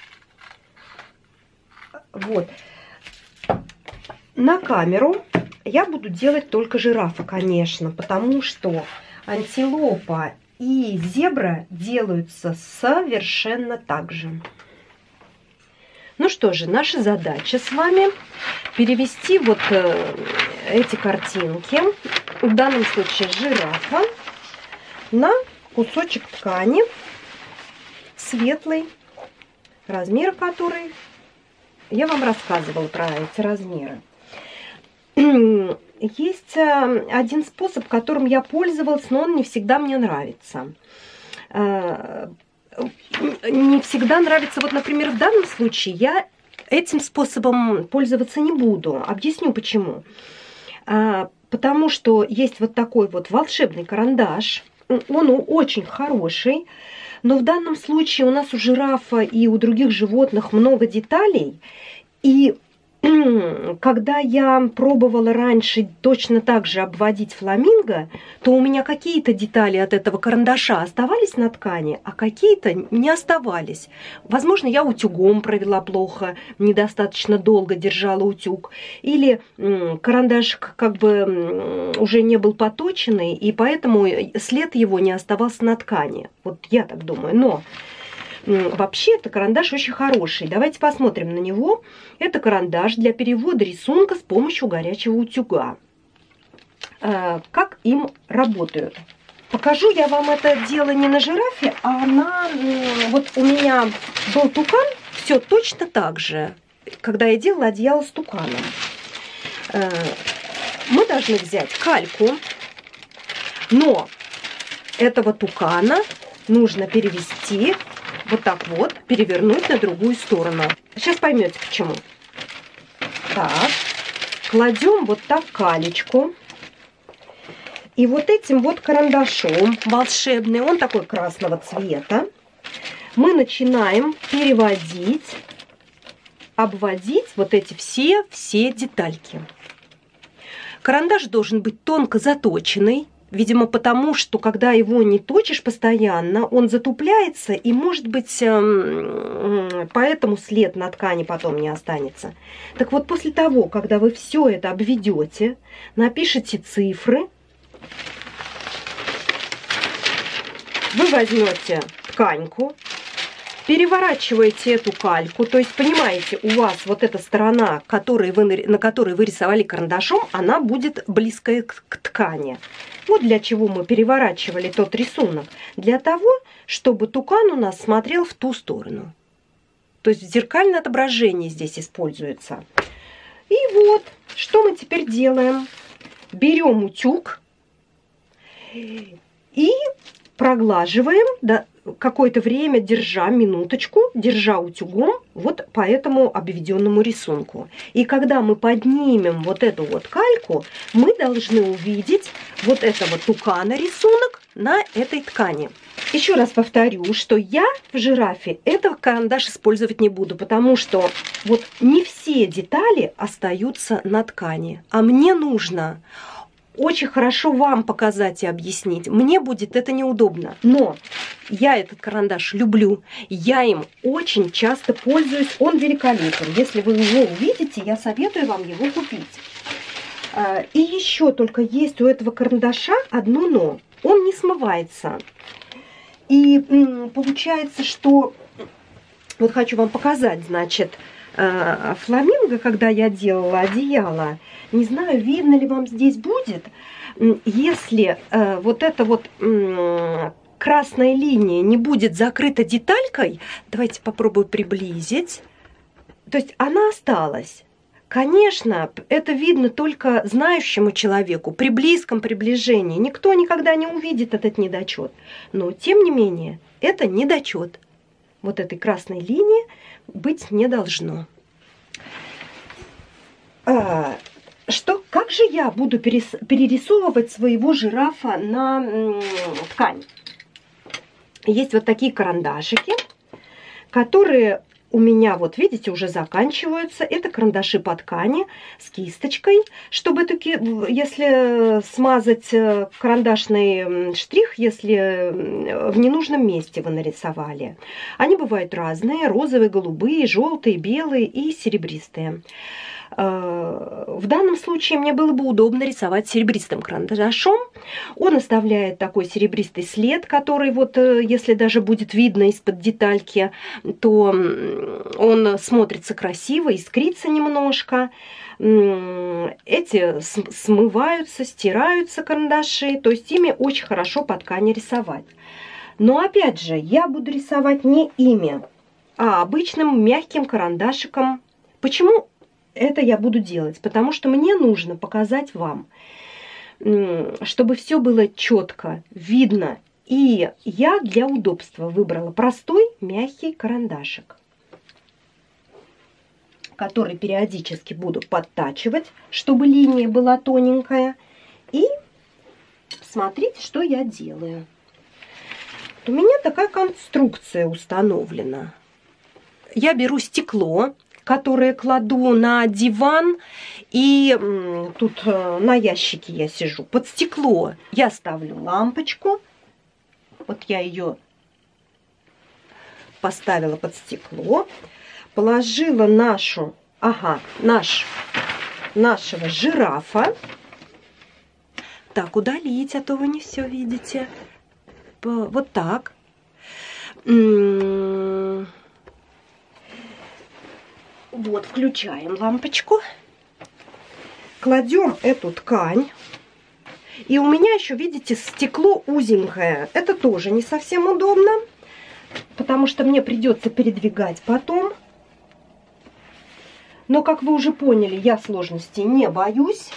Вот. На камеру я буду делать только жирафа, конечно, потому что антилопа и зебра делаются совершенно так же. Ну что же, наша задача с вами перевести вот эти картинки, в данном случае жирафа, на кусочек ткани светлый, размер который я вам рассказывала про эти размеры. Есть один способ, которым я пользовалась, но он не всегда мне нравится. Не всегда нравится, вот, например, в данном случае я этим способом пользоваться не буду. Объясню почему. Потому что есть вот такой вот волшебный карандаш. Он очень хороший, но в данном случае у нас у жирафа и у других животных много деталей. И когда я пробовала раньше точно так же обводить фламинго, то у меня какие-то детали от этого карандаша оставались на ткани, а какие-то не оставались. Возможно, я утюгом провела плохо, недостаточно долго держала утюг. Или карандаш как бы уже не был поточенный, и поэтому след его не оставался на ткани. Вот я так думаю. Но вообще, это карандаш очень хороший. Давайте посмотрим на него. Это карандаш для перевода рисунка с помощью горячего утюга. Как им работают? Покажу я вам это дело не на жирафе, а на... Вот у меня был тукан, все точно так же, когда я делала одеяло с туканом. Мы должны взять кальку, но этого тукана нужно перевести... Вот так вот, перевернуть на другую сторону. Сейчас поймете, почему. Так, кладем вот так калечку. И вот этим вот карандашом волшебный, он такой красного цвета, мы начинаем переводить, обводить вот эти все детальки. Карандаш должен быть тонко заточенный. Видимо, потому что, когда его не точишь постоянно, он затупляется, и, может быть, поэтому след на ткани потом не останется. Так вот, после того, когда вы все это обведете, напишите цифры, вы возьмете тканьку, переворачиваете эту кальку, то есть, понимаете, у вас вот эта сторона, на которой вы рисовали карандашом, она будет близкая к ткани. Вот для чего мы переворачивали тот рисунок. Для того, чтобы тукан у нас смотрел в ту сторону. То есть зеркальное отображение здесь используется. И вот, что мы теперь делаем. Берем утюг и проглаживаем, да, какое-то время, минуточку, держа утюгом вот по этому обведенному рисунку. И когда мы поднимем вот эту вот кальку, мы должны увидеть вот этого тукана рисунок на этой ткани. Еще раз повторю, что я в жирафе этот карандаш использовать не буду, потому что вот не все детали остаются на ткани, а мне нужно очень хорошо вам показать и объяснить. Мне будет это неудобно. Но я этот карандаш люблю. Я им очень часто пользуюсь. Он великолепен. Если вы его увидите, я советую вам его купить. И еще только есть у этого карандаша одно но. Он не смывается. И получается, что... Вот хочу вам показать, значит, фламинго, когда я делала одеяло. Не знаю, видно ли вам здесь будет, если вот эта вот красная линия не будет закрыта деталькой. Давайте попробую приблизить. То есть она осталась. Конечно, это видно только знающему человеку при близком приближении. Никто никогда не увидит этот недочет. Но, тем не менее, это недочет. Вот этой красной линии быть не должно. Как же я буду перерисовывать своего жирафа на ткань? Есть вот такие карандашики, которые у меня, вот видите, уже заканчиваются. Это карандаши по ткани с кисточкой, чтобы если смазать карандашный штрих, если в ненужном месте вы нарисовали. Они бывают разные: розовые, голубые, желтые, белые и серебристые. В данном случае мне было бы удобно рисовать серебристым карандашом. Он оставляет такой серебристый след, который вот, если даже будет видно из-под детальки, то он смотрится красиво, искрится немножко. Эти смываются, стираются карандаши, то есть ими очень хорошо по ткани рисовать. Но опять же, я буду рисовать не ими, а обычным мягким карандашиком. Почему это я буду делать? Потому что мне нужно показать вам, чтобы все было четко, видно. И я для удобства выбрала простой мягкий карандашик, который периодически буду подтачивать, чтобы линия была тоненькая. И смотрите, что я делаю. У меня такая конструкция установлена. Я беру стекло, которые кладу на диван, и тут на ящике я сижу. Под стекло я ставлю лампочку. Вот я ее поставила под стекло, положила нашего жирафа. Так, удалить, а то вы не все видите. Вот так. Вот, включаем лампочку, кладем эту ткань. И у меня еще, видите, стекло узенькое. Это тоже не совсем удобно, потому что мне придется передвигать потом. Но, как вы уже поняли, я сложностей не боюсь.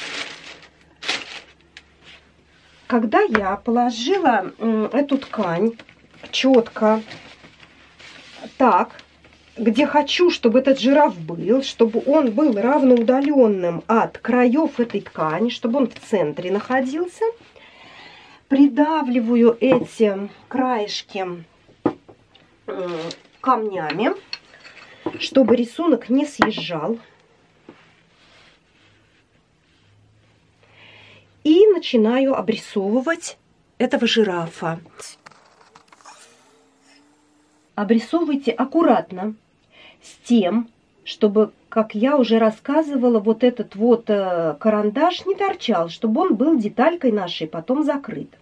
Когда я положила эту ткань четко так, где хочу, чтобы этот жираф был, чтобы он был равноудаленным от краев этой ткани, чтобы он в центре находился. Придавливаю эти краешки камнями, чтобы рисунок не съезжал. И начинаю обрисовывать этого жирафа. Обрисовывайте аккуратно, с тем, чтобы, как я уже рассказывала, вот этот вот карандаш не торчал, чтобы он был деталькой нашей потом закрыт.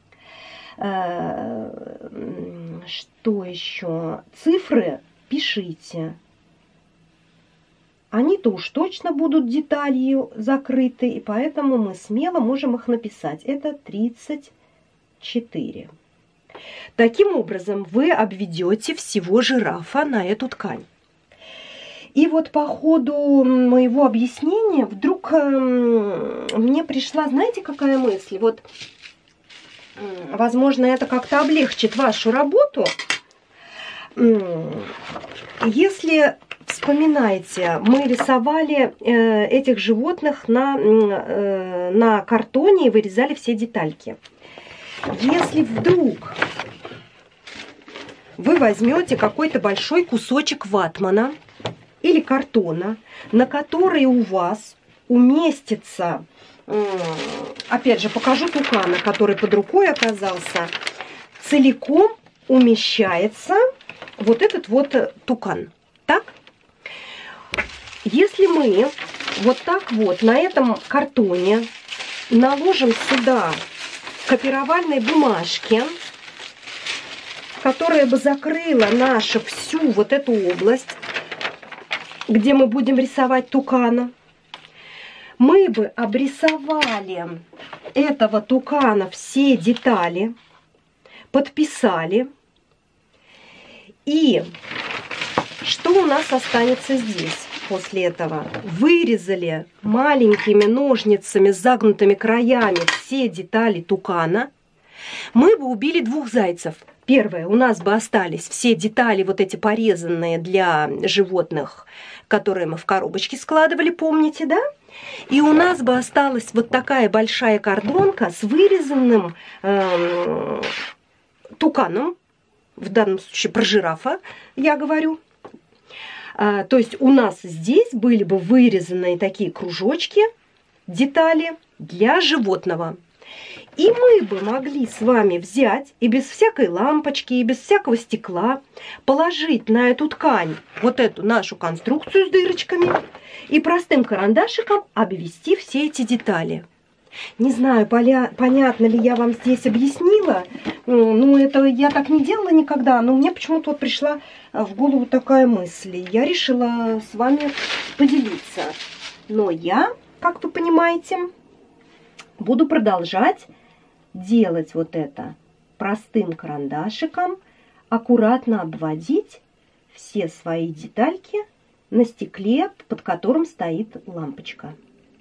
Что еще? Цифры пишите. Они-то уж точно будут деталью закрыты, и поэтому мы смело можем их написать. Это 34. Таким образом, вы обведете всего жирафа на эту ткань. И вот по ходу моего объяснения вдруг мне пришла, знаете, какая мысль? Вот, возможно, это как-то облегчит вашу работу. Если вспоминаете, мы рисовали этих животных на картоне и вырезали все детальки. Если вдруг вы возьмете какой-то большой кусочек ватмана или картона, на который у вас уместится, опять же, покажу тукана, который под рукой оказался, целиком умещается вот этот вот тукан. Так? Если мы вот так вот на этом картоне наложим сюда копировальной бумажки, которая бы закрыла нашу всю вот эту область, где мы будем рисовать тукана, мы бы обрисовали этого тукана все детали, подписали. И что у нас останется здесь после этого? Вырезали маленькими ножницами с загнутыми краями все детали тукана. Мы бы убили двух зайцев. Первое, у нас бы остались все детали, вот эти порезанные для животных, которые мы в коробочке складывали, помните, да? И у нас бы осталась вот такая большая кордонка с вырезанным туканом, в данном случае про жирафа я говорю. То есть у нас здесь были бы вырезанные такие кружочки, детали для животного. И мы бы могли с вами взять и без всякой лампочки, и без всякого стекла положить на эту ткань вот эту нашу конструкцию с дырочками и простым карандашиком обвести все эти детали. Не знаю, понятно ли я вам здесь объяснила. Ну, это я так не делала никогда, но мне почему-то вот пришла в голову такая мысль. Я решила с вами поделиться. Но я, как вы понимаете, буду продолжать делать вот это простым карандашиком, аккуратно обводить все свои детальки на стекле, под которым стоит лампочка.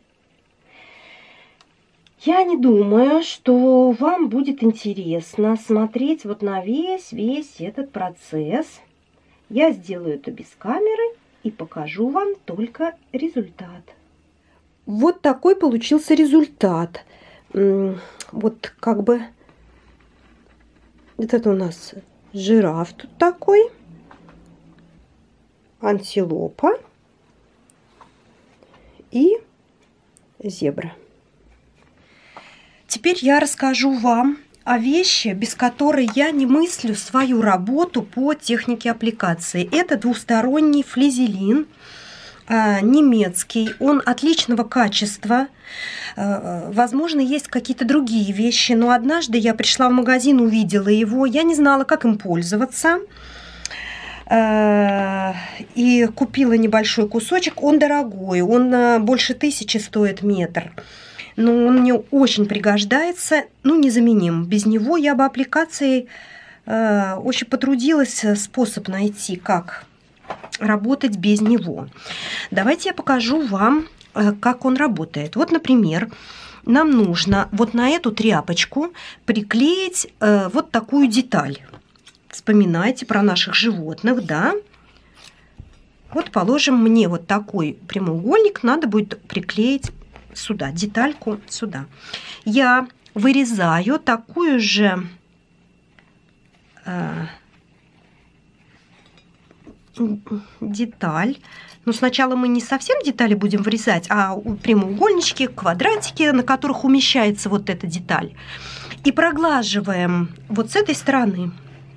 Я не думаю, что вам будет интересно смотреть вот на весь этот процесс. Я сделаю это без камеры и покажу вам только результат. Вот такой получился результат. Вот как бы вот это у нас жираф тут такой, антилопа и зебра. Теперь я расскажу вам о вещи, без которой я не мыслю свою работу по технике аппликации. Это двусторонний флизелин, немецкий, он отличного качества. Возможно, есть какие-то другие вещи, но однажды я пришла в магазин, увидела его, я не знала, как им пользоваться, и купила небольшой кусочек. Он дорогой, он больше 1000 стоит метр, но он мне очень пригождается, ну, незаменим. Без него я бы аппликацией очень потрудилась способ найти, как работать без него. Давайте я покажу вам, как он работает. Вот, например, нам нужно вот на эту тряпочку приклеить вот такую деталь. Вспоминайте про наших животных, да? Вот, положим, мне вот такой прямоугольник надо будет приклеить сюда, детальку сюда. Я вырезаю такую же деталь. Но сначала мы не совсем детали будем вырезать, а прямоугольнички, квадратики, на которых умещается вот эта деталь. И проглаживаем вот с этой стороны.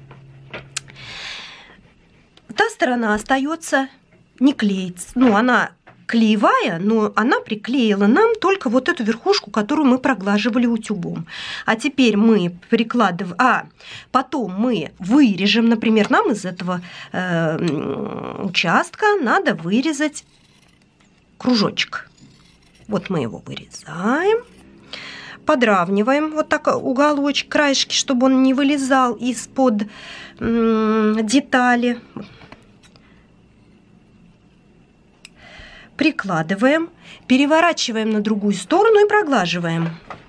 Та сторона остается не клеить. Ну, она клеевая, но она приклеила нам только вот эту верхушку, которую мы проглаживали утюгом. А теперь мы прикладываем, потом мы вырежем, например, нам из этого участка надо вырезать кружочек. Вот мы его вырезаем, подравниваем вот так уголочек, краешки, чтобы он не вылезал из-под детали. Прикладываем, переворачиваем на другую сторону и проглаживаем.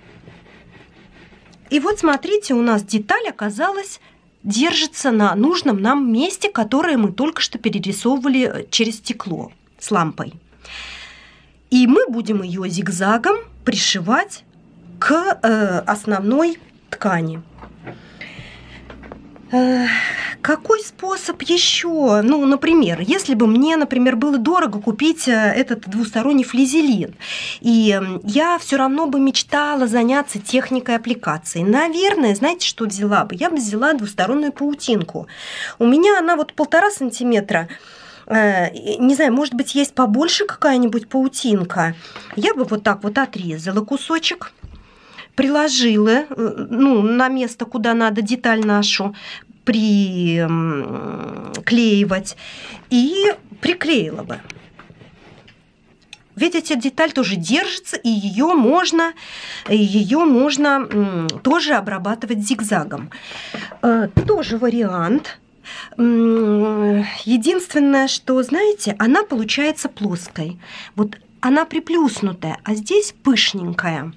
И вот смотрите, у нас деталь оказалась, держится на нужном нам месте, которое мы только что перерисовывали через стекло с лампой. И мы будем ее зигзагом пришивать к основной ткани. Какой способ еще? Ну, например, если бы мне, например, было дорого купить этот двусторонний флизелин, и я все равно бы мечтала заняться техникой аппликации, наверное, знаете, что взяла бы? Я бы взяла двустороннюю паутинку. У меня она вот 1,5 сантиметра. Не знаю, может быть, есть побольше какая-нибудь паутинка. Я бы вот так вот отрезала кусочек, приложила, ну, на место, куда надо деталь нашу приклеивать, и приклеила бы. Видите, деталь тоже держится, и ее можно тоже обрабатывать зигзагом. Тоже вариант. Единственное, что, знаете, она получается плоской. Вот она приплюснутая, а здесь пышненькая.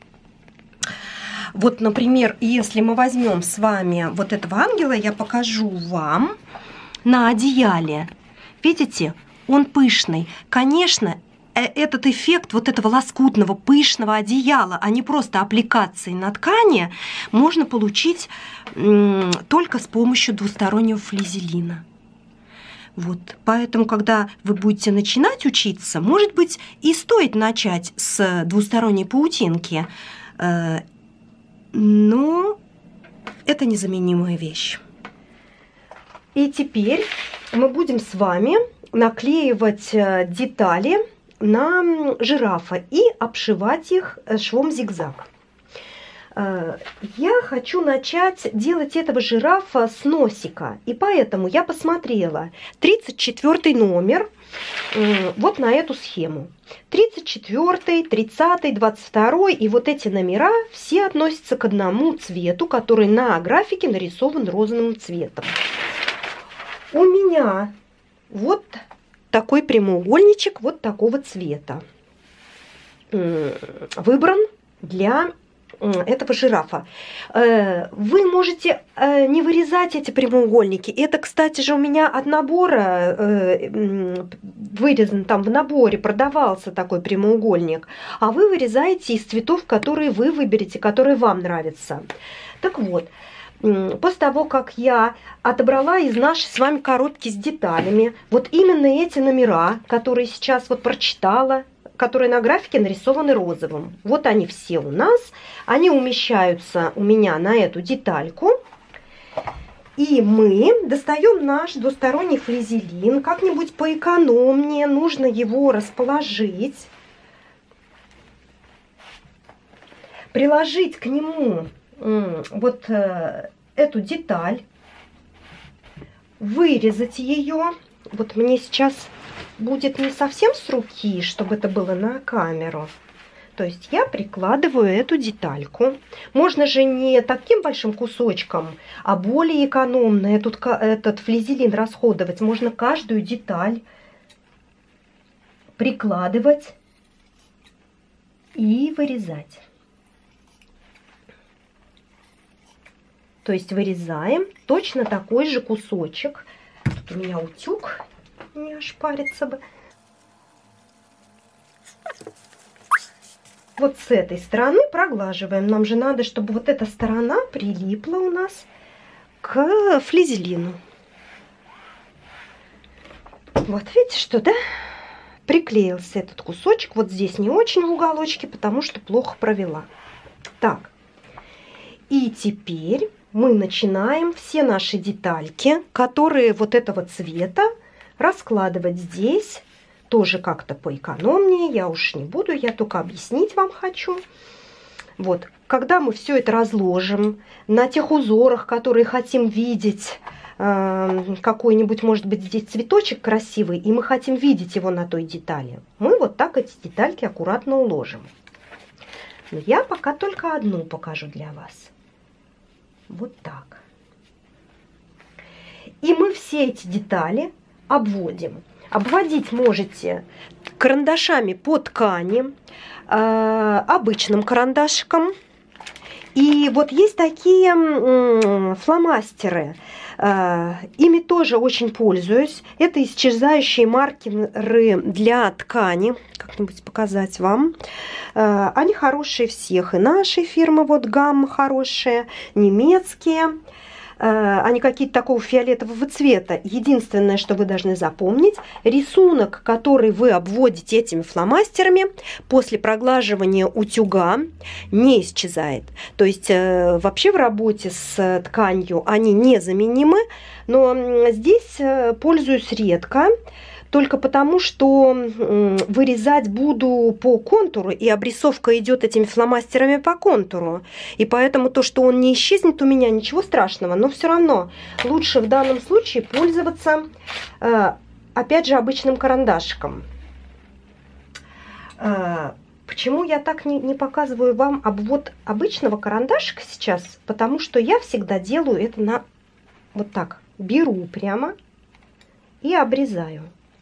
Вот, например, если мы возьмем с вами вот этого ангела, я покажу вам на одеяле. Видите, он пышный. Конечно, этот эффект вот этого лоскутного, пышного одеяла, а не просто аппликации на ткани, можно получить только с помощью двустороннего флизелина. Вот. Поэтому, когда вы будете начинать учиться, может быть, и стоит начать с двусторонней паутинки, но это незаменимая вещь. И теперь мы будем с вами наклеивать детали на жирафа и обшивать их швом зигзаг. Я хочу начать делать этого жирафа с носика, и поэтому я посмотрела 34 номер вот на эту схему. 34, 30, 22 и вот эти номера все относятся к одному цвету, который на графике нарисован розовым цветом. У меня вот такой прямоугольничек вот такого цвета выбран для этого жирафа. Вы можете не вырезать эти прямоугольники. Это, кстати же, у меня от набора вырезан, там в наборе продавался такой прямоугольник. А вы вырезаете из цветов, которые вы выберете, которые вам нравятся. Так вот, после того, как я отобрала из нашей с вами коробки с деталями вот именно эти номера, которые сейчас вот прочитала, которые на графике нарисованы розовым. Вот они все у нас. Они умещаются у меня на эту детальку. И мы достаем наш двусторонний флизелин. Как-нибудь поэкономнее. Нужно его расположить. Приложить к нему вот эту деталь. Вырезать ее. Вот мне сейчас будет не совсем с руки, чтобы это было на камеру. То есть я прикладываю эту детальку. Можно же не таким большим кусочком, а более экономно этот флизелин расходовать. Можно каждую деталь прикладывать и вырезать. То есть вырезаем точно такой же кусочек. Тут у меня утюг, не ошпариться бы. Вот с этой стороны проглаживаем. Нам же надо, чтобы вот эта сторона прилипла у нас к флизелину. Вот видите, что, да? Приклеился этот кусочек. Вот здесь не очень в уголочке, потому что плохо провела. Так. И теперь мы начинаем все наши детальки, которые вот этого цвета, раскладывать здесь. Тоже как-то поэкономнее, я уж не буду, я только объяснить вам хочу. Вот, когда мы все это разложим на тех узорах, которые хотим видеть, какой-нибудь, может быть, здесь цветочек красивый, и мы хотим видеть его на той детали, мы вот так эти детальки аккуратно уложим. Но я пока только одну покажу для вас. Вот так. И мы все эти детали обводим. Обводить можете карандашами по ткани, обычным карандашиком. И вот есть такие фломастеры. Ими тоже очень пользуюсь. Это исчезающие маркеры для ткани. Как-нибудь показать вам. Они хорошие всех. И нашей фирмы, вот гамма хорошие, немецкие. Они какие-то такого фиолетового цвета. Единственное, что вы должны запомнить, рисунок, который вы обводите этими фломастерами, после проглаживания утюга не исчезает. То есть вообще в работе с тканью они незаменимы, но здесь пользуюсь редко. Только потому, что вырезать буду по контуру, и обрисовка идет этими фломастерами по контуру. И поэтому то, что он не исчезнет у меня, ничего страшного. Но все равно лучше в данном случае пользоваться, опять же, обычным карандашиком. Почему я так не показываю вам обвод обычного карандашика сейчас? Потому что я всегда делаю это на вот так. Беру прямо и обрезаю.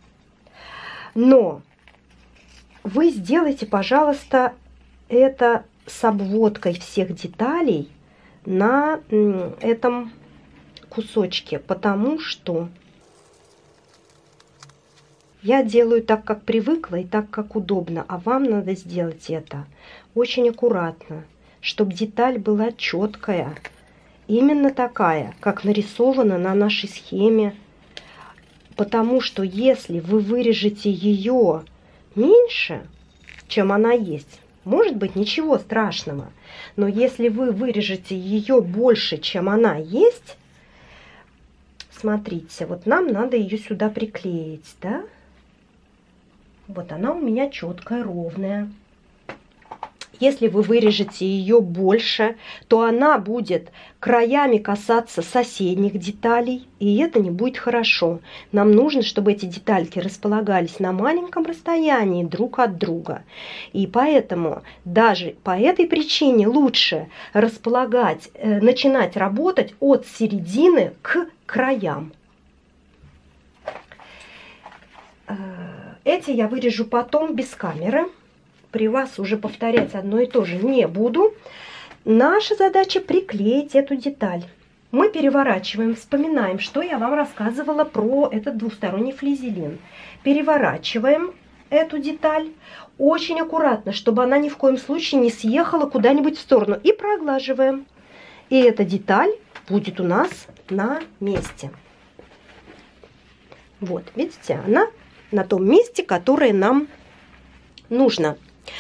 Но вы сделайте, пожалуйста, это с обводкой всех деталей на этом кусочке, потому что Я делаю так, как привыкла и так, как удобно, а вам надо сделать это очень аккуратно, чтобы деталь была четкая, именно такая, как нарисована на нашей схеме. Потому что если вы вырежете ее меньше, чем она есть, может быть ничего страшного. Но если вы вырежете ее больше, чем она есть, смотрите, вот нам надо ее сюда приклеить, да? Вот она у меня четкая, ровная. Если вы вырежете ее больше, то она будет краями касаться соседних деталей, и это не будет хорошо. Нам нужно, чтобы эти детальки располагались на маленьком расстоянии друг от друга. И поэтому даже по этой причине лучше располагать, начинать работать от середины к краям. Эти я вырежу потом без камеры. При вас уже повторять одно и то же не буду. Наша задача приклеить эту деталь. Мы переворачиваем, вспоминаем, что я вам рассказывала про этот двусторонний флизелин. Переворачиваем эту деталь очень аккуратно, чтобы она ни в коем случае не съехала куда-нибудь в сторону. И проглаживаем. И эта деталь будет у нас на месте. Вот, видите, она на том месте, которое нам нужно.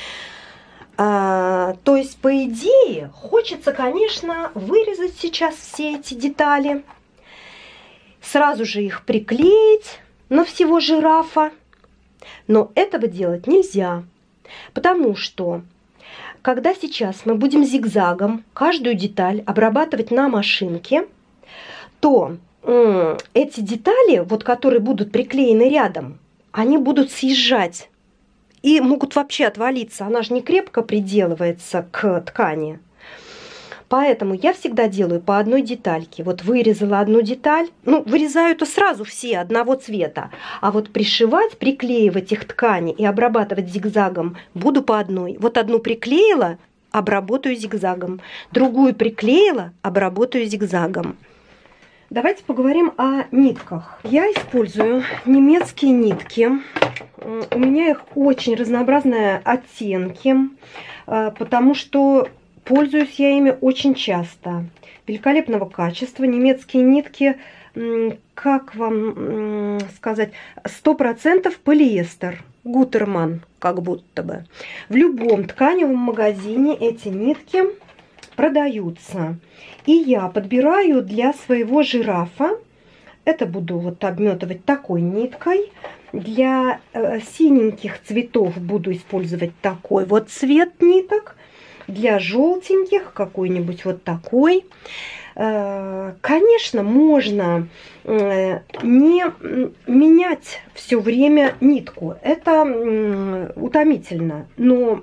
То есть, по идее, хочется, конечно, вырезать сейчас все эти детали, сразу же их приклеить на всего жирафа, но этого делать нельзя, потому что, когда сейчас мы будем зигзагом каждую деталь обрабатывать на машинке, то эти детали, вот, которые будут приклеены рядом, они будут съезжать. И могут вообще отвалиться. Она же не крепко приделывается к ткани. Поэтому я всегда делаю по одной детальке. Вот вырезала одну деталь. Ну, вырезаю это сразу все одного цвета. А вот пришивать, приклеивать их ткани и обрабатывать зигзагом буду по одной. Вот одну приклеила, обработаю зигзагом. Другую приклеила, обработаю зигзагом. Давайте поговорим о нитках. Я использую немецкие нитки. У меня их очень разнообразные оттенки, потому что пользуюсь я ими очень часто. Великолепного качества. Немецкие нитки, как вам сказать, 100% полиэстер. Гутерман, как будто бы. В любом тканевом магазине эти нитки продаются. И я подбираю для своего жирафа, это буду вот обметывать такой ниткой, для синеньких цветов буду использовать такой вот цвет ниток, для желтеньких какой-нибудь вот такой. Конечно, можно не менять все время нитку, это утомительно, но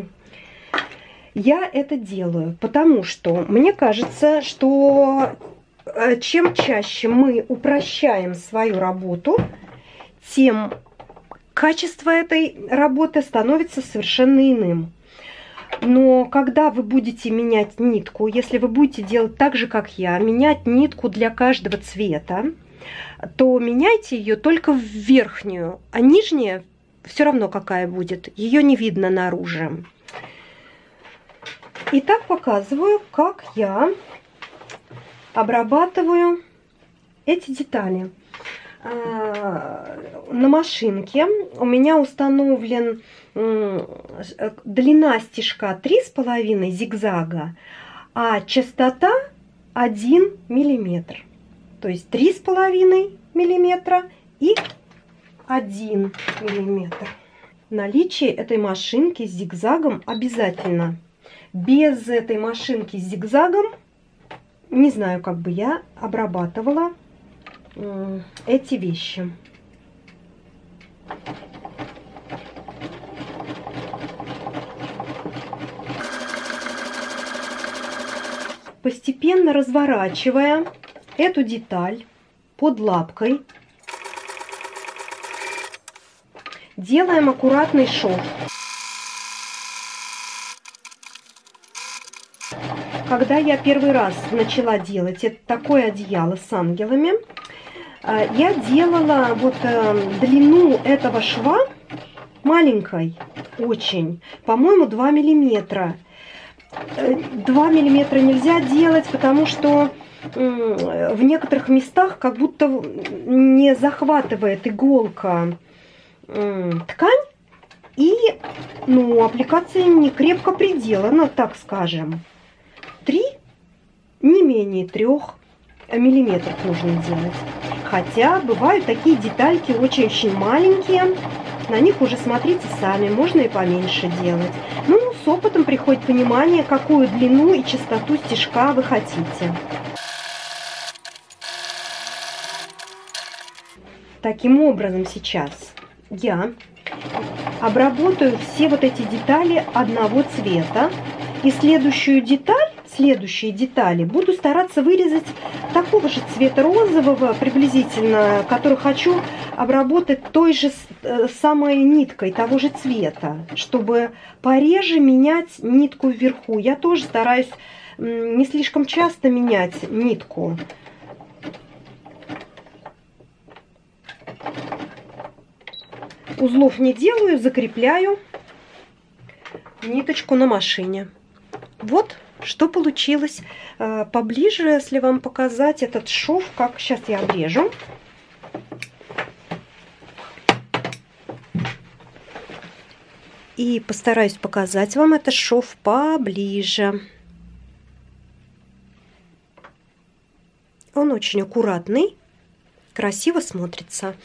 я это делаю, потому что мне кажется, что чем чаще мы упрощаем свою работу, тем качество этой работы становится совершенно иным. Но когда вы будете менять нитку, если вы будете делать так же, как я, менять нитку для каждого цвета, то меняйте ее только в верхнюю, а нижняя все равно какая будет, ее не видно наружу. Итак, показываю, как я обрабатываю эти детали. На машинке у меня установлен длина стежка 3,5 зигзага, а частота 1 миллиметр. То есть 3,5 миллиметра и 1 миллиметр. Наличие этой машинки с зигзагом обязательно. Без этой машинки с зигзагом не знаю, как бы я обрабатывала эти вещи. Постепенно разворачивая эту деталь под лапкой, делаем аккуратный шов. Когда я первый раз начала делать это такое одеяло с ангелами, Я делала вот длину этого шва маленькой очень, по-моему, 2 миллиметра. 2 миллиметра нельзя делать, потому что в некоторых местах как будто не захватывает иголка ткань, и аппликация не крепко приделана, так скажем. 3, не менее 3 миллиметров нужно делать. Хотя бывают такие детальки очень-очень маленькие, на них уже смотрите сами, можно и поменьше делать. С опытом приходит понимание, какую длину и частоту стежка вы хотите. Таким образом, сейчас я обработаю все вот эти детали одного цвета. И следующие детали буду стараться вырезать такого же цвета розового приблизительно, который хочу обработать той же самой ниткой, того же цвета, чтобы пореже менять нитку вверху. Я тоже стараюсь не слишком часто менять нитку. Узлов не делаю, закрепляю ниточку на машине. Вот что получилось. Поближе, если вам показать этот шов, как сейчас я обрежу. И постараюсь показать вам этот шов поближе. Он очень аккуратный, красиво смотрится.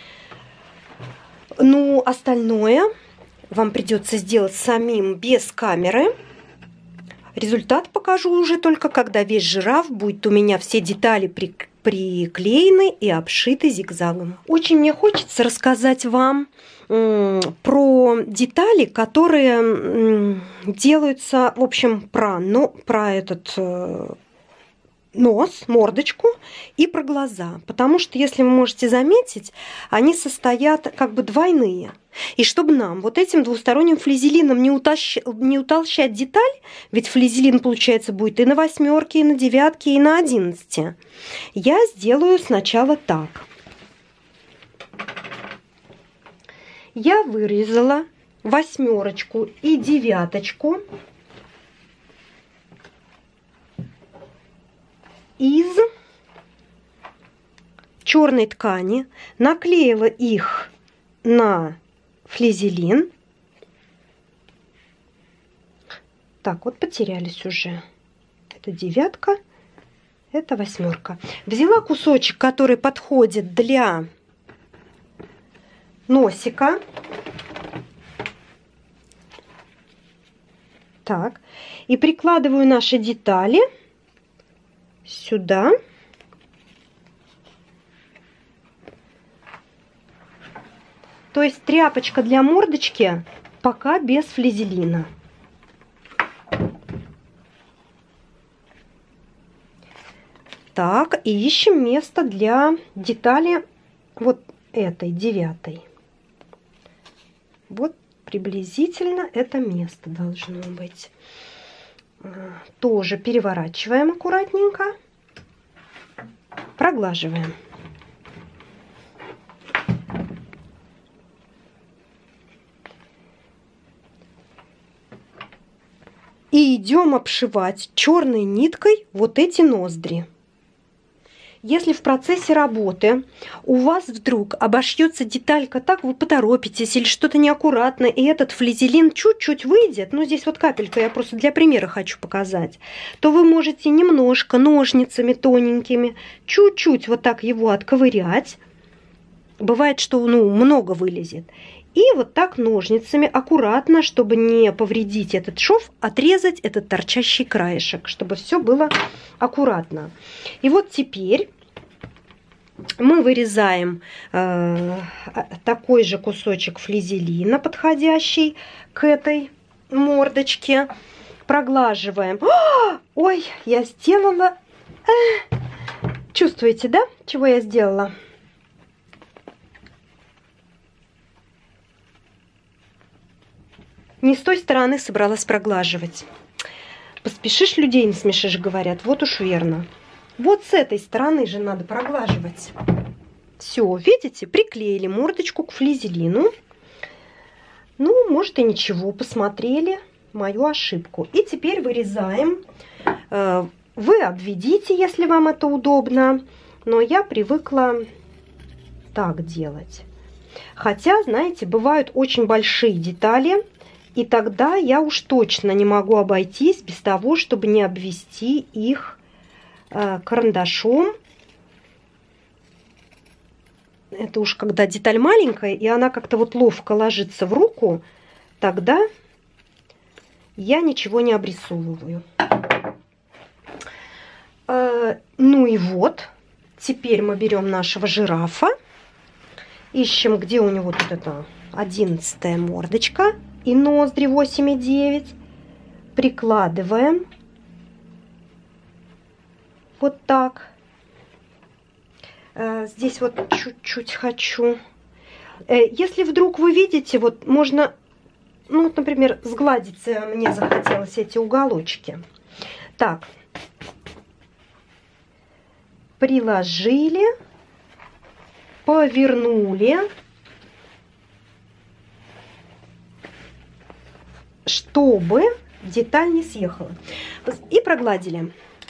Остальное вам придется сделать самим без камеры. Результат покажу уже только, когда весь жираф будет у меня все детали приклеены и обшиты зигзагом. Очень мне хочется рассказать вам про детали, которые делаются, в общем, про этот нос, мордочку и про глаза. Потому что, если вы можете заметить, они состоят как бы двойные. И чтобы нам вот этим двусторонним флизелином не утолщать деталь, ведь флизелин, получается, будет и на 8, и на 9, и на 11, я сделаю сначала так. Я вырезала 8 и 9 из черной ткани, наклеила их на флизелин. Так, вот потерялись уже. Это 9, это 8. Взяла кусочек, который подходит для носика. Так, и прикладываю наши детали сюда. То есть тряпочка для мордочки пока без флизелина. Так, и ищем место для детали вот этой 9. Вот приблизительно это место должно быть. Тоже переворачиваем аккуратненько, проглаживаем. И идем обшивать черной ниткой вот эти ноздри. Если в процессе работы у вас вдруг обошьется деталька так, вы поторопитесь или что-то неаккуратно, и этот флизелин чуть-чуть выйдет, здесь вот капелька, я просто для примера хочу показать, то вы можете немножко ножницами тоненькими чуть-чуть вот так его отковырять. Бывает, что много вылезет. И вот так ножницами аккуратно, чтобы не повредить этот шов, отрезать этот торчащий краешек, чтобы все было аккуратно. И вот теперь мы вырезаем такой же кусочек флизелина, подходящий к этой мордочке. Проглаживаем. Ой, я сделала... Чувствуете, да, чего я сделала? Не с той стороны собралась проглаживать. Поспешишь, людей не смешишь, говорят. Вот уж верно. Вот с этой стороны же надо проглаживать. Все, видите, приклеили мордочку к флизелину. Ну, может и ничего, посмотрели мою ошибку. И теперь вырезаем. Вы обведите, если вам это удобно. Но я привыкла так делать. Хотя, знаете, бывают очень большие детали. И тогда я уж точно не могу обойтись без того, чтобы не обвести их карандашом. Это уж когда деталь маленькая, и она как-то вот ловко ложится в руку, тогда я ничего не обрисовываю. Ну и вот, теперь мы берем нашего жирафа, ищем, где у него тут это 11-я мордочка и ноздри 8,9, прикладываем вот так. Здесь вот чуть-чуть хочу. Если вдруг вы видите, вот можно, ну, вот, например, сгладить, мне захотелось эти уголочки. Так, приложили, повернули, чтобы деталь не съехала. И прогладили.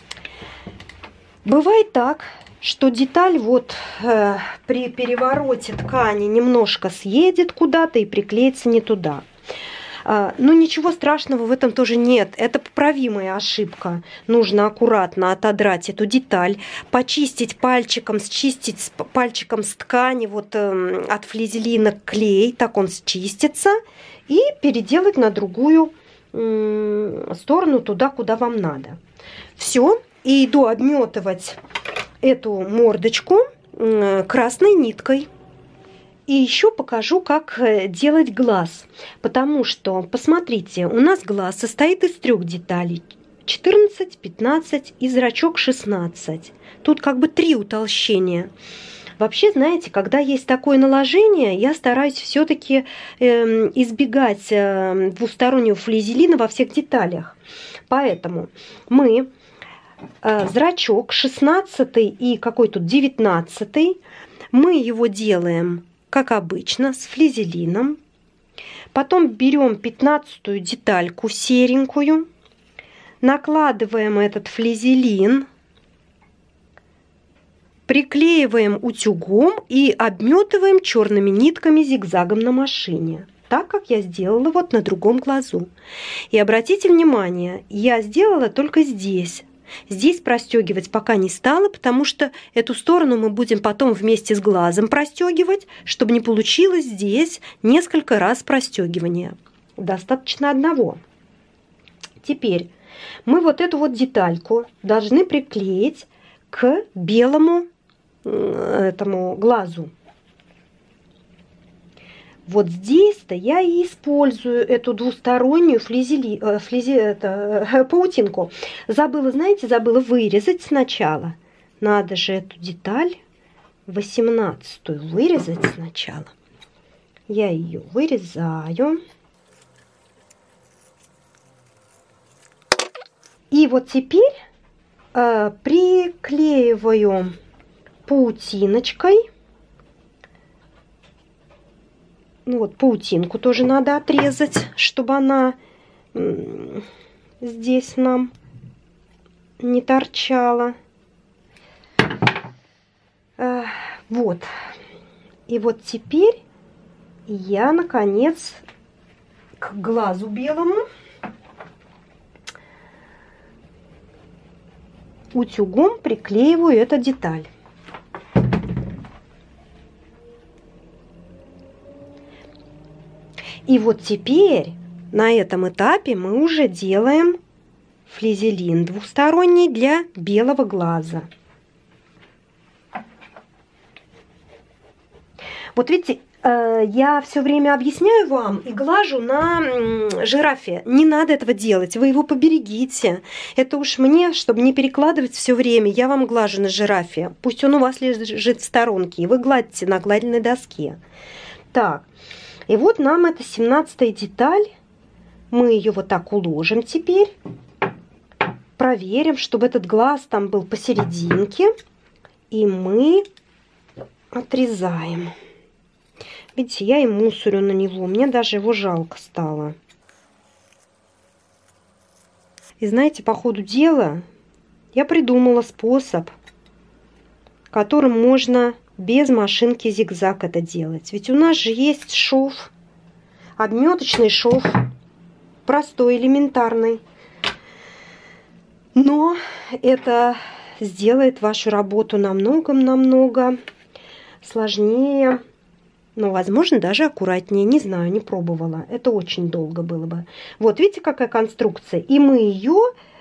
Бывает так, что деталь вот при перевороте ткани немножко съедет куда-то и приклеится не туда. Но ничего страшного в этом тоже нет. Это поправимая ошибка. Нужно аккуратно отодрать эту деталь, почистить пальчиком, счистить пальчиком с ткани вот от флизелина клей, так он счистится, и переделать на другую сторону, туда, куда вам надо. Все, и иду обметывать эту мордочку красной ниткой. И еще покажу, как делать глаз. Потому что, посмотрите, у нас глаз состоит из 3 деталей. 14, 15 и зрачок 16. Тут как бы 3 утолщения. Вообще, знаете, когда есть такое наложение, я стараюсь все-таки избегать двустороннего флизелина во всех деталях. Поэтому мы зрачок 16 и какой тут 19, мы его делаем, как обычно, с флизелином. Потом берем 15-ю детальку серенькую, накладываем этот флизелин, приклеиваем утюгом и обметываем черными нитками зигзагом на машине. Так, как я сделала вот на другом глазу. И обратите внимание, я сделала только здесь. Здесь простегивать пока не стала, потому что эту сторону мы будем потом вместе с глазом простегивать, чтобы не получилось здесь несколько раз простегивания. Достаточно одного. Теперь мы вот эту вот детальку должны приклеить к белому этому глазу. Вот здесь-то я и использую эту двустороннюю паутинку. Забыла, знаете, забыла вырезать сначала. Надо же эту деталь 18-ю вырезать сначала. Я ее вырезаю. И вот теперь приклеиваю паутиночкой. Ну вот, паутинку тоже надо отрезать, чтобы она здесь нам не торчала. Вот. И вот теперь я, наконец, к глазу белому утюгом приклеиваю эту деталь. И вот теперь на этом этапе мы уже делаем флизелин двусторонний для белого глаза. Вот видите, я все время объясняю вам и глажу на жирафе. Не надо этого делать, вы его поберегите. Это уж мне, чтобы не перекладывать все время, я вам глажу на жирафе. Пусть он у вас лежит в сторонке, и вы гладите на гладильной доске. Так. И вот нам эта 17-я деталь, мы ее вот так уложим теперь, проверим, чтобы этот глаз там был посерединке, и мы отрезаем. Видите, я и мусорю на него. Мне даже его жалко стало. И знаете, по ходу дела я придумала способ, которым можно без машинки зигзаг это делать. Ведь у нас же есть шов, обметочный шов, простой, элементарный. Но это сделает вашу работу намного сложнее. Но, возможно, даже аккуратнее. Не знаю, не пробовала. Это очень долго было бы. Вот, видите, какая конструкция? И мы ее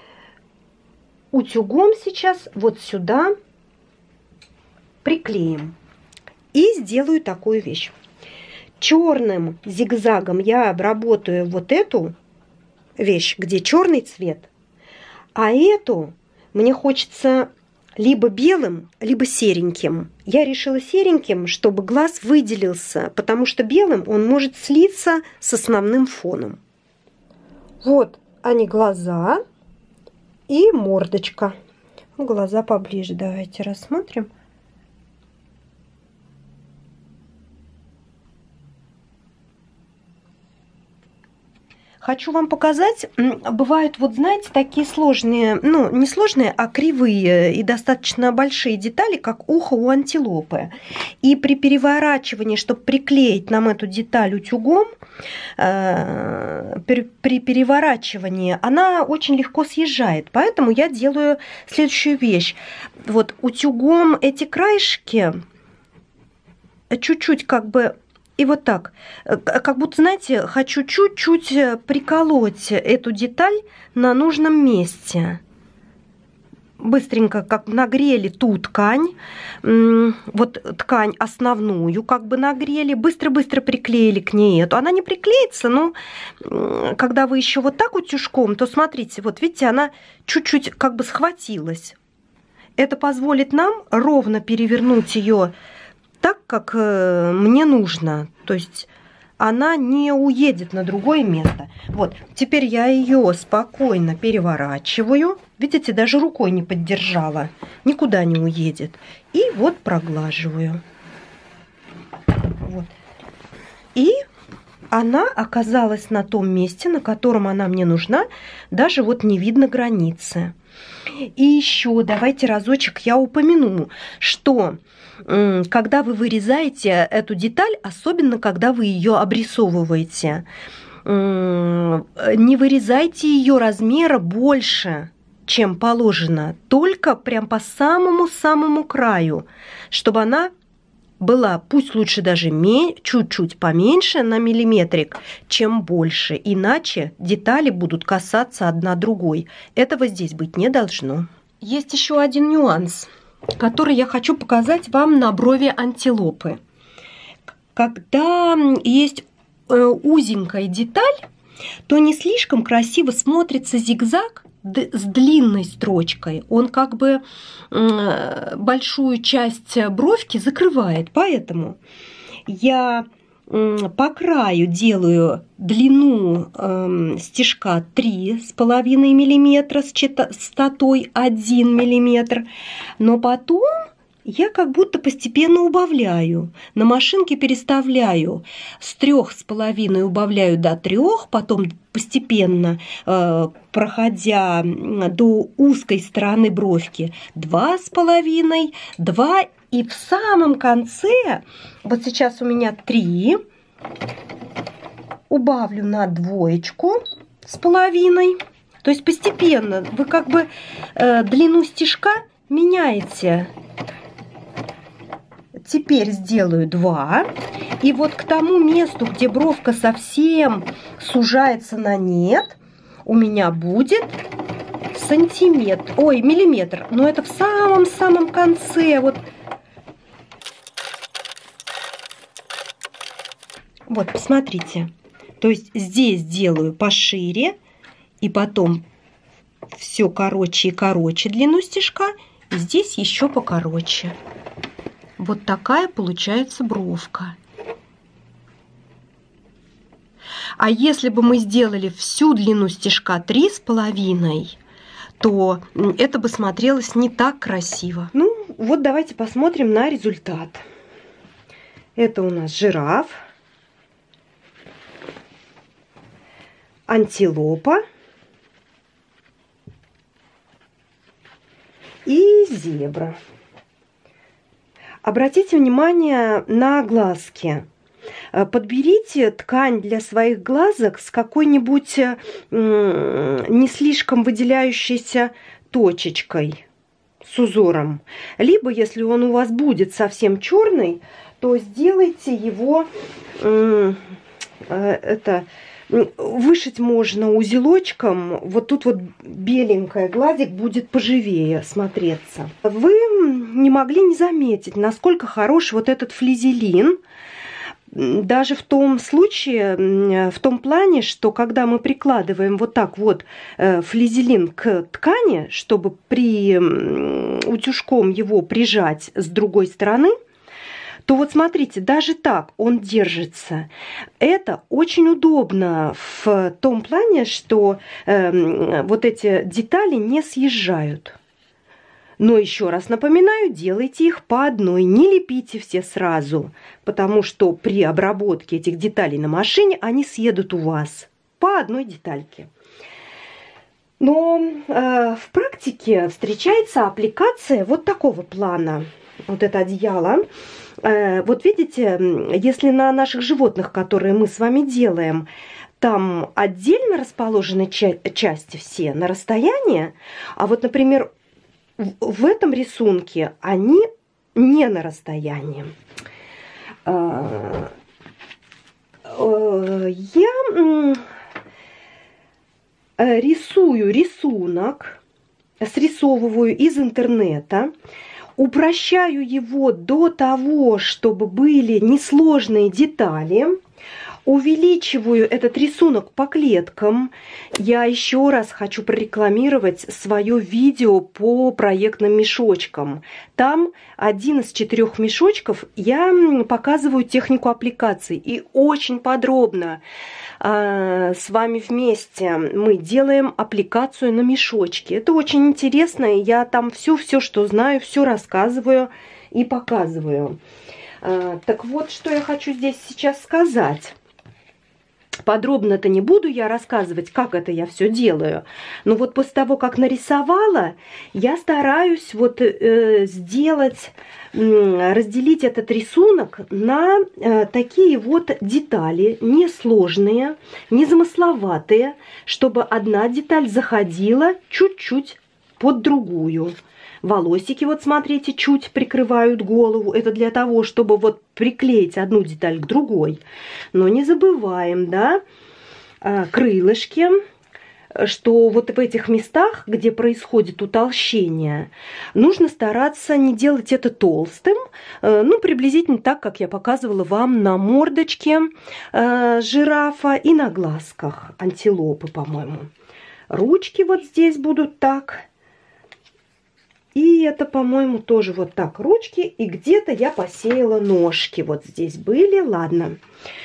утюгом сейчас вот сюда приклеим. И сделаю такую вещь. Черным зигзагом я обработаю вот эту вещь, где черный цвет. А эту мне хочется либо белым, либо сереньким. Я решила сереньким, чтобы глаз выделился, потому что белым он может слиться с основным фоном. Вот они, глаза и мордочка. Глаза поближе давайте рассмотрим. Хочу вам показать, бывают, вот знаете, такие сложные, ну, не сложные, а кривые и достаточно большие детали, как ухо у антилопы. И при переворачивании, чтобы приклеить нам эту деталь утюгом, при переворачивании она очень легко съезжает. Поэтому я делаю следующую вещь. Вот утюгом эти краешки чуть-чуть как бы... И вот так, как будто, знаете, хочу чуть-чуть приколоть эту деталь на нужном месте. Быстренько как нагрели ту ткань, вот ткань основную как бы нагрели, быстро-быстро приклеили к ней эту. Она не приклеится, но когда вы еще вот так утюжком, то смотрите, вот видите, она чуть-чуть как бы схватилась. Это позволит нам ровно перевернуть ее так, как мне нужно. То есть она не уедет на другое место. Вот, теперь я ее спокойно переворачиваю. Видите, даже рукой не поддержала. Никуда не уедет. И вот проглаживаю. Вот. И она оказалась на том месте, на котором она мне нужна. Даже вот не видно границы. И еще давайте разочек я упомяну, что когда вы вырезаете эту деталь, особенно когда вы ее обрисовываете, не вырезайте ее размера больше, чем положено, только прям по самому-самому краю, чтобы она была, пусть лучше даже чуть-чуть поменьше на миллиметрик, чем больше, иначе детали будут касаться одна другой. Этого здесь быть не должно. Есть еще один нюанс, который я хочу показать вам на брови антилопы. Когда есть узенькая деталь, то не слишком красиво смотрится зигзаг с длинной строчкой. Он как бы большую часть бровки закрывает. Поэтому я по краю делаю длину стежка 3,5 мм с частотой 1 мм, но потом я как будто постепенно убавляю. На машинке переставляю с 3,5 убавляю до 3, потом постепенно, проходя до узкой стороны бровки, 2,5, 2, и в самом конце, вот сейчас у меня 3, убавлю на 2,5. То есть постепенно вы как бы длину стежка меняете. Теперь сделаю 2. И вот к тому месту, где бровка совсем сужается на нет, у меня будет миллиметр. Но это в самом-самом конце. Вот, посмотрите. То есть здесь делаю пошире, и потом все короче и короче длину стежка, и здесь еще покороче. Вот такая получается бровка. А если бы мы сделали всю длину стежка 3,5, то это бы смотрелось не так красиво. Ну, вот давайте посмотрим на результат. Это у нас жираф, антилопа и зебра. Обратите внимание на глазки. Подберите ткань для своих глазок с какой-нибудь не слишком выделяющейся точечкой, с узором. Либо, если он у вас будет совсем черный, то сделайте его, вышить можно узелочком. Вот тут вот беленькая, гладик будет поживее смотреться. Вы не могли не заметить, насколько хорош вот этот флизелин. Даже в том случае, в том плане, что когда мы прикладываем вот так вот флизелин к ткани, чтобы утюжком его прижать с другой стороны, то вот смотрите, даже так он держится. Это очень удобно в том плане, что вот эти детали не съезжают. Но еще раз напоминаю, делайте их по одной, не лепите все сразу, потому что при обработке этих деталей на машине они съедут у вас по одной детальке. Но в практике встречается аппликация вот такого плана. Вот это одеяло. Вот видите, если на наших животных, которые мы с вами делаем, там отдельно расположены части все на расстоянии, а вот, например, в этом рисунке они не на расстоянии. Я рисую рисунок, срисовываю из интернета, упрощаю его до того, чтобы были несложные детали. Увеличиваю этот рисунок по клеткам. Я еще раз хочу прорекламировать свое видео по проектным мешочкам. Там один из 4 мешочков я показываю технику аппликации. И очень подробно с вами вместе мы делаем аппликацию на мешочки. Это очень интересно. Я там все, что знаю, все рассказываю и показываю. Так вот, что я хочу здесь сейчас сказать. Подробно-то не буду я рассказывать, как это я все делаю. Но вот после того, как нарисовала, я стараюсь вот разделить этот рисунок на такие вот детали, несложные, незамысловатые, чтобы одна деталь заходила чуть-чуть под другую. Волосики, вот смотрите, чуть прикрывают голову. Это для того, чтобы вот приклеить одну деталь к другой. Но не забываем, да, крылышки, что вот в этих местах, где происходит утолщение, нужно стараться не делать это толстым. Ну, приблизительно так, как я показывала вам на мордочке жирафа и на глазках антилопы, по-моему. Ручки вот здесь будут так. И это, по-моему, тоже вот так ручки. И где-то я посеяла ножки. Вот здесь были. Ладно.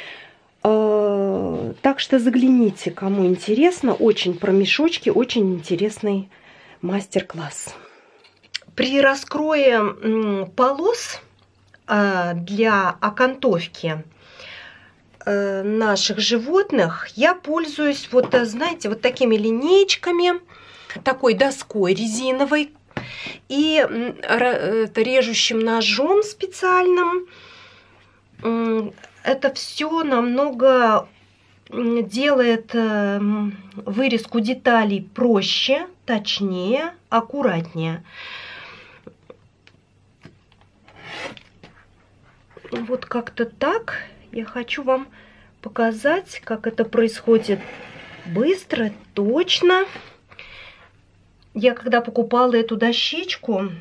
Так что загляните, кому интересно. Очень про мешочки. Очень интересный мастер-класс. При раскрое полос для окантовки наших животных я пользуюсь, вот, знаете, вот такими линеечками. Такой доской резиновой. И режущим ножом специальным. Это все намного делает вырезку деталей проще, точнее, аккуратнее. Вот как-то так. Я хочу вам показать, как это происходит быстро, точно. Я когда покупала эту дощечку,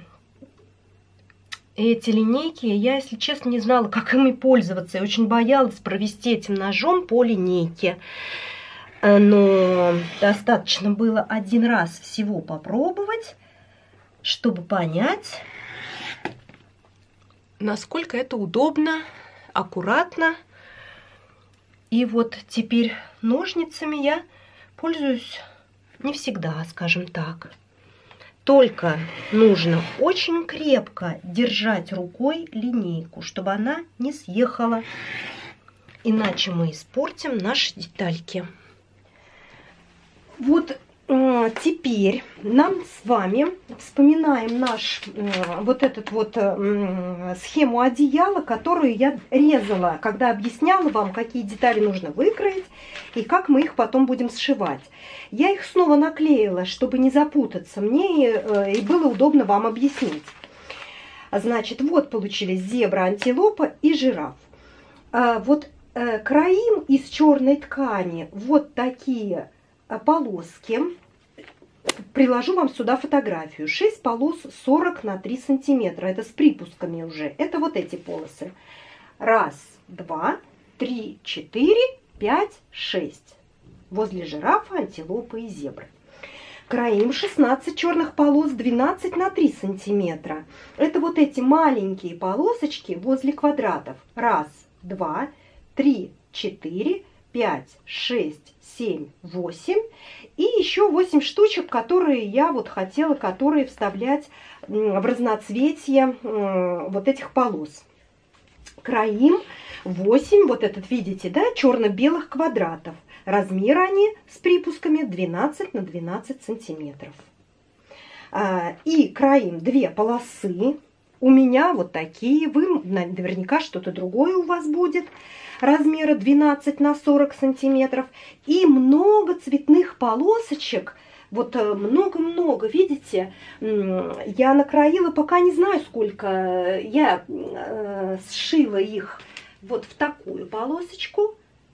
эти линейки, я, если честно, не знала, как ими пользоваться. Я очень боялась провести этим ножом по линейке. Но достаточно было один раз всего попробовать, чтобы понять, насколько это удобно, аккуратно. И вот теперь ножницами я пользуюсь не всегда, скажем так. Только нужно очень крепко держать рукой линейку, чтобы она не съехала. Иначе мы испортим наши детальки. Вот теперь нам с вами вспоминаем наш вот этот вот схему одеяла, которую я резала, когда объясняла вам, какие детали нужно выкроить и как мы их потом будем сшивать. Я их снова наклеила, чтобы не запутаться. Мне и было удобно вам объяснить. Значит, вот получились зебра, антилопа и жираф. Вот краим из черной ткани вот такие полоски. Приложу вам сюда фотографию. 6 полос 40 на 3 сантиметра. Это с припусками уже. Это вот эти полосы. 1, 2, 3, 4, 5, 6. Возле жирафа, антилопы и зебры. Краим 16 черных полос 12 на 3 сантиметра. Это вот эти маленькие полосочки возле квадратов. 1, 2, 3, 4, 5, 6, 7, 8. И еще 8 штучек, которые я вот хотела, которые вставлять в разноцветие вот этих полос. Краим 8, вот этот, видите, да, черно-белых квадратов. Размер они с припусками 12 на 12 сантиметров. И краим 2 полосы. У меня вот такие, вы наверняка что-то другое у вас будет. Размера 12 на 40 сантиметров. И много цветных полосочек. Вот много-много, видите, я накроила, пока не знаю сколько. Я сшила их вот в такую полосочку.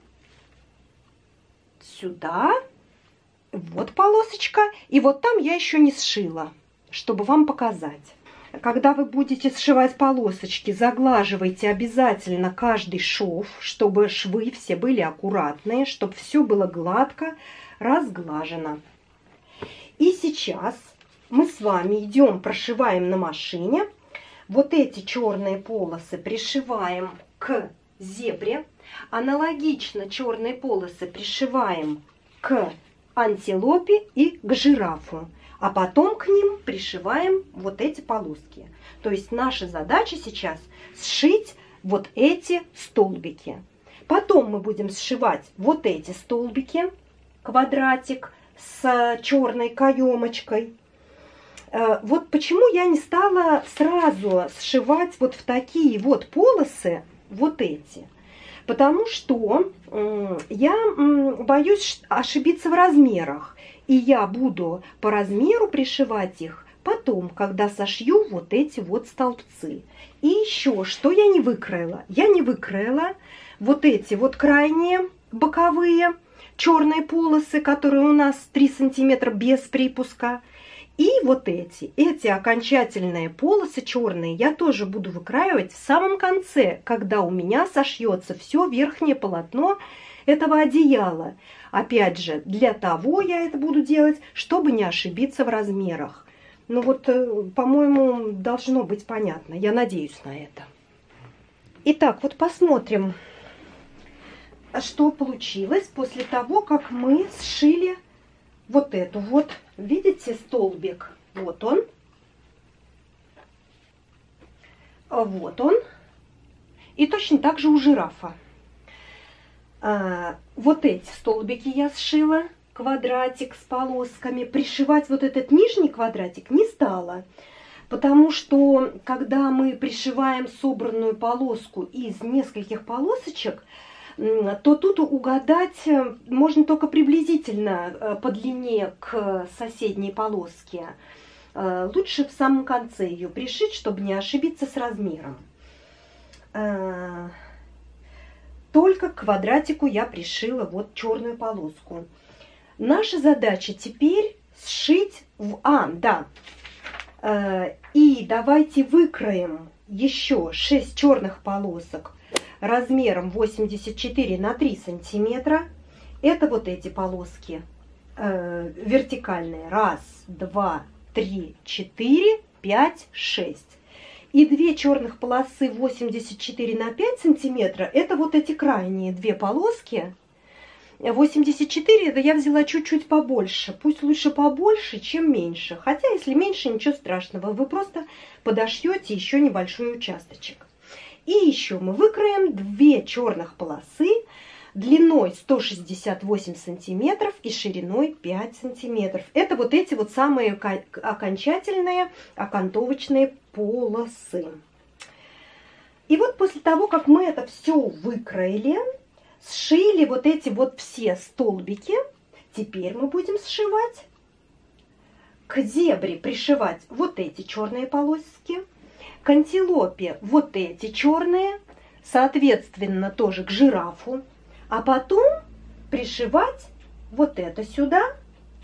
Сюда. Вот полосочка. И вот там я еще не сшила, чтобы вам показать. Когда вы будете сшивать полосочки, заглаживайте обязательно каждый шов, чтобы швы все были аккуратные, чтобы все было гладко разглажено. И сейчас мы с вами идем, прошиваем на машине. Вот эти черные полосы пришиваем к зебре. Аналогично черные полосы пришиваем к антилопе и к жирафу. А потом к ним пришиваем вот эти полоски. То есть наша задача сейчас сшить вот эти столбики. Потом мы будем сшивать вот эти столбики, квадратик с черной каемочкой. Вот почему я не стала сразу сшивать вот в такие вот полосы вот эти. Потому что я боюсь ошибиться в размерах. И я буду по размеру пришивать их потом, когда сошью вот эти вот столбцы. И еще, что я не выкроила? Я не выкроила вот эти вот крайние боковые черные полосы, которые у нас 3 сантиметра без припуска. И вот эти окончательные полосы черные я тоже буду выкраивать в самом конце, когда у меня сошьется все верхнее полотно этого одеяла. Опять же, для того я это буду делать, чтобы не ошибиться в размерах. Ну вот, по-моему, должно быть понятно. Я надеюсь на это. Итак, вот посмотрим, что получилось после того, как мы сшили вот эту вот, видите, столбик. Вот он. Вот он. И точно так же у жирафа. Вот эти столбики я сшила, квадратик с полосками. Пришивать вот этот нижний квадратик не стала, потому что когда мы пришиваем собранную полоску из нескольких полосочек, то тут угадать можно только приблизительно по длине к соседней полоске. Лучше в самом конце ее пришить, чтобы не ошибиться с размером. Только к квадратику я пришила вот черную полоску. Наша задача теперь сшить в... И давайте выкроем еще 6 черных полосок размером 84 на 3 сантиметра. Это вот эти полоски вертикальные. 1, 2, 3, 4, 5, 6. И 2 черных полосы 84 на 5 сантиметра. Это вот эти крайние 2 полоски. 84, это я взяла чуть-чуть побольше. Пусть лучше побольше, чем меньше. Хотя, если меньше, ничего страшного. Вы просто подошьете еще небольшой участочек. И еще мы выкроем 2 черных полосы длиной 168 сантиметров и шириной 5 сантиметров. Это вот эти вот самые окончательные окантовочные полосы. И вот после того, как мы это все выкроили, сшили вот эти вот все столбики, теперь мы будем сшивать к зебре, пришивать вот эти черные полоски, к антилопе вот эти черные, соответственно тоже к жирафу, а потом пришивать вот это сюда,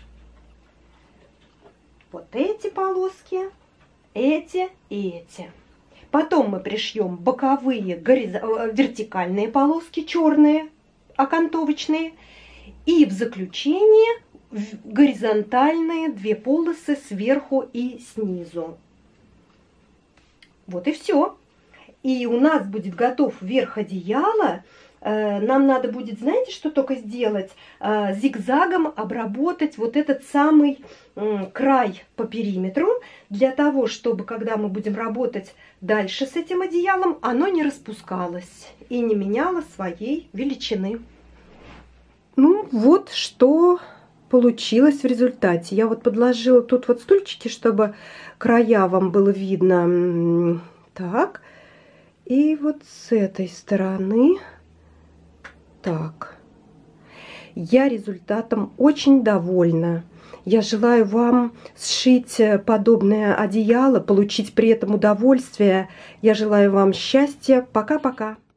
вот эти полоски, эти и эти. Потом мы пришьем боковые вертикальные полоски, черные, окантовочные. И в заключение горизонтальные 2 полосы сверху и снизу. Вот и все. И у нас будет готов верх одеяла. Нам надо будет, знаете, что только сделать? Зигзагом обработать вот этот самый край по периметру, для того, чтобы, когда мы будем работать дальше с этим одеялом, оно не распускалось и не меняло своей величины. Ну, вот что получилось в результате. Я вот подложила тут вот стульчики, чтобы края вам было видно. Так. И вот с этой стороны... Так, я результатом очень довольна. Я желаю вам сшить подобное одеяло, получить при этом удовольствие. Я желаю вам счастья. Пока-пока.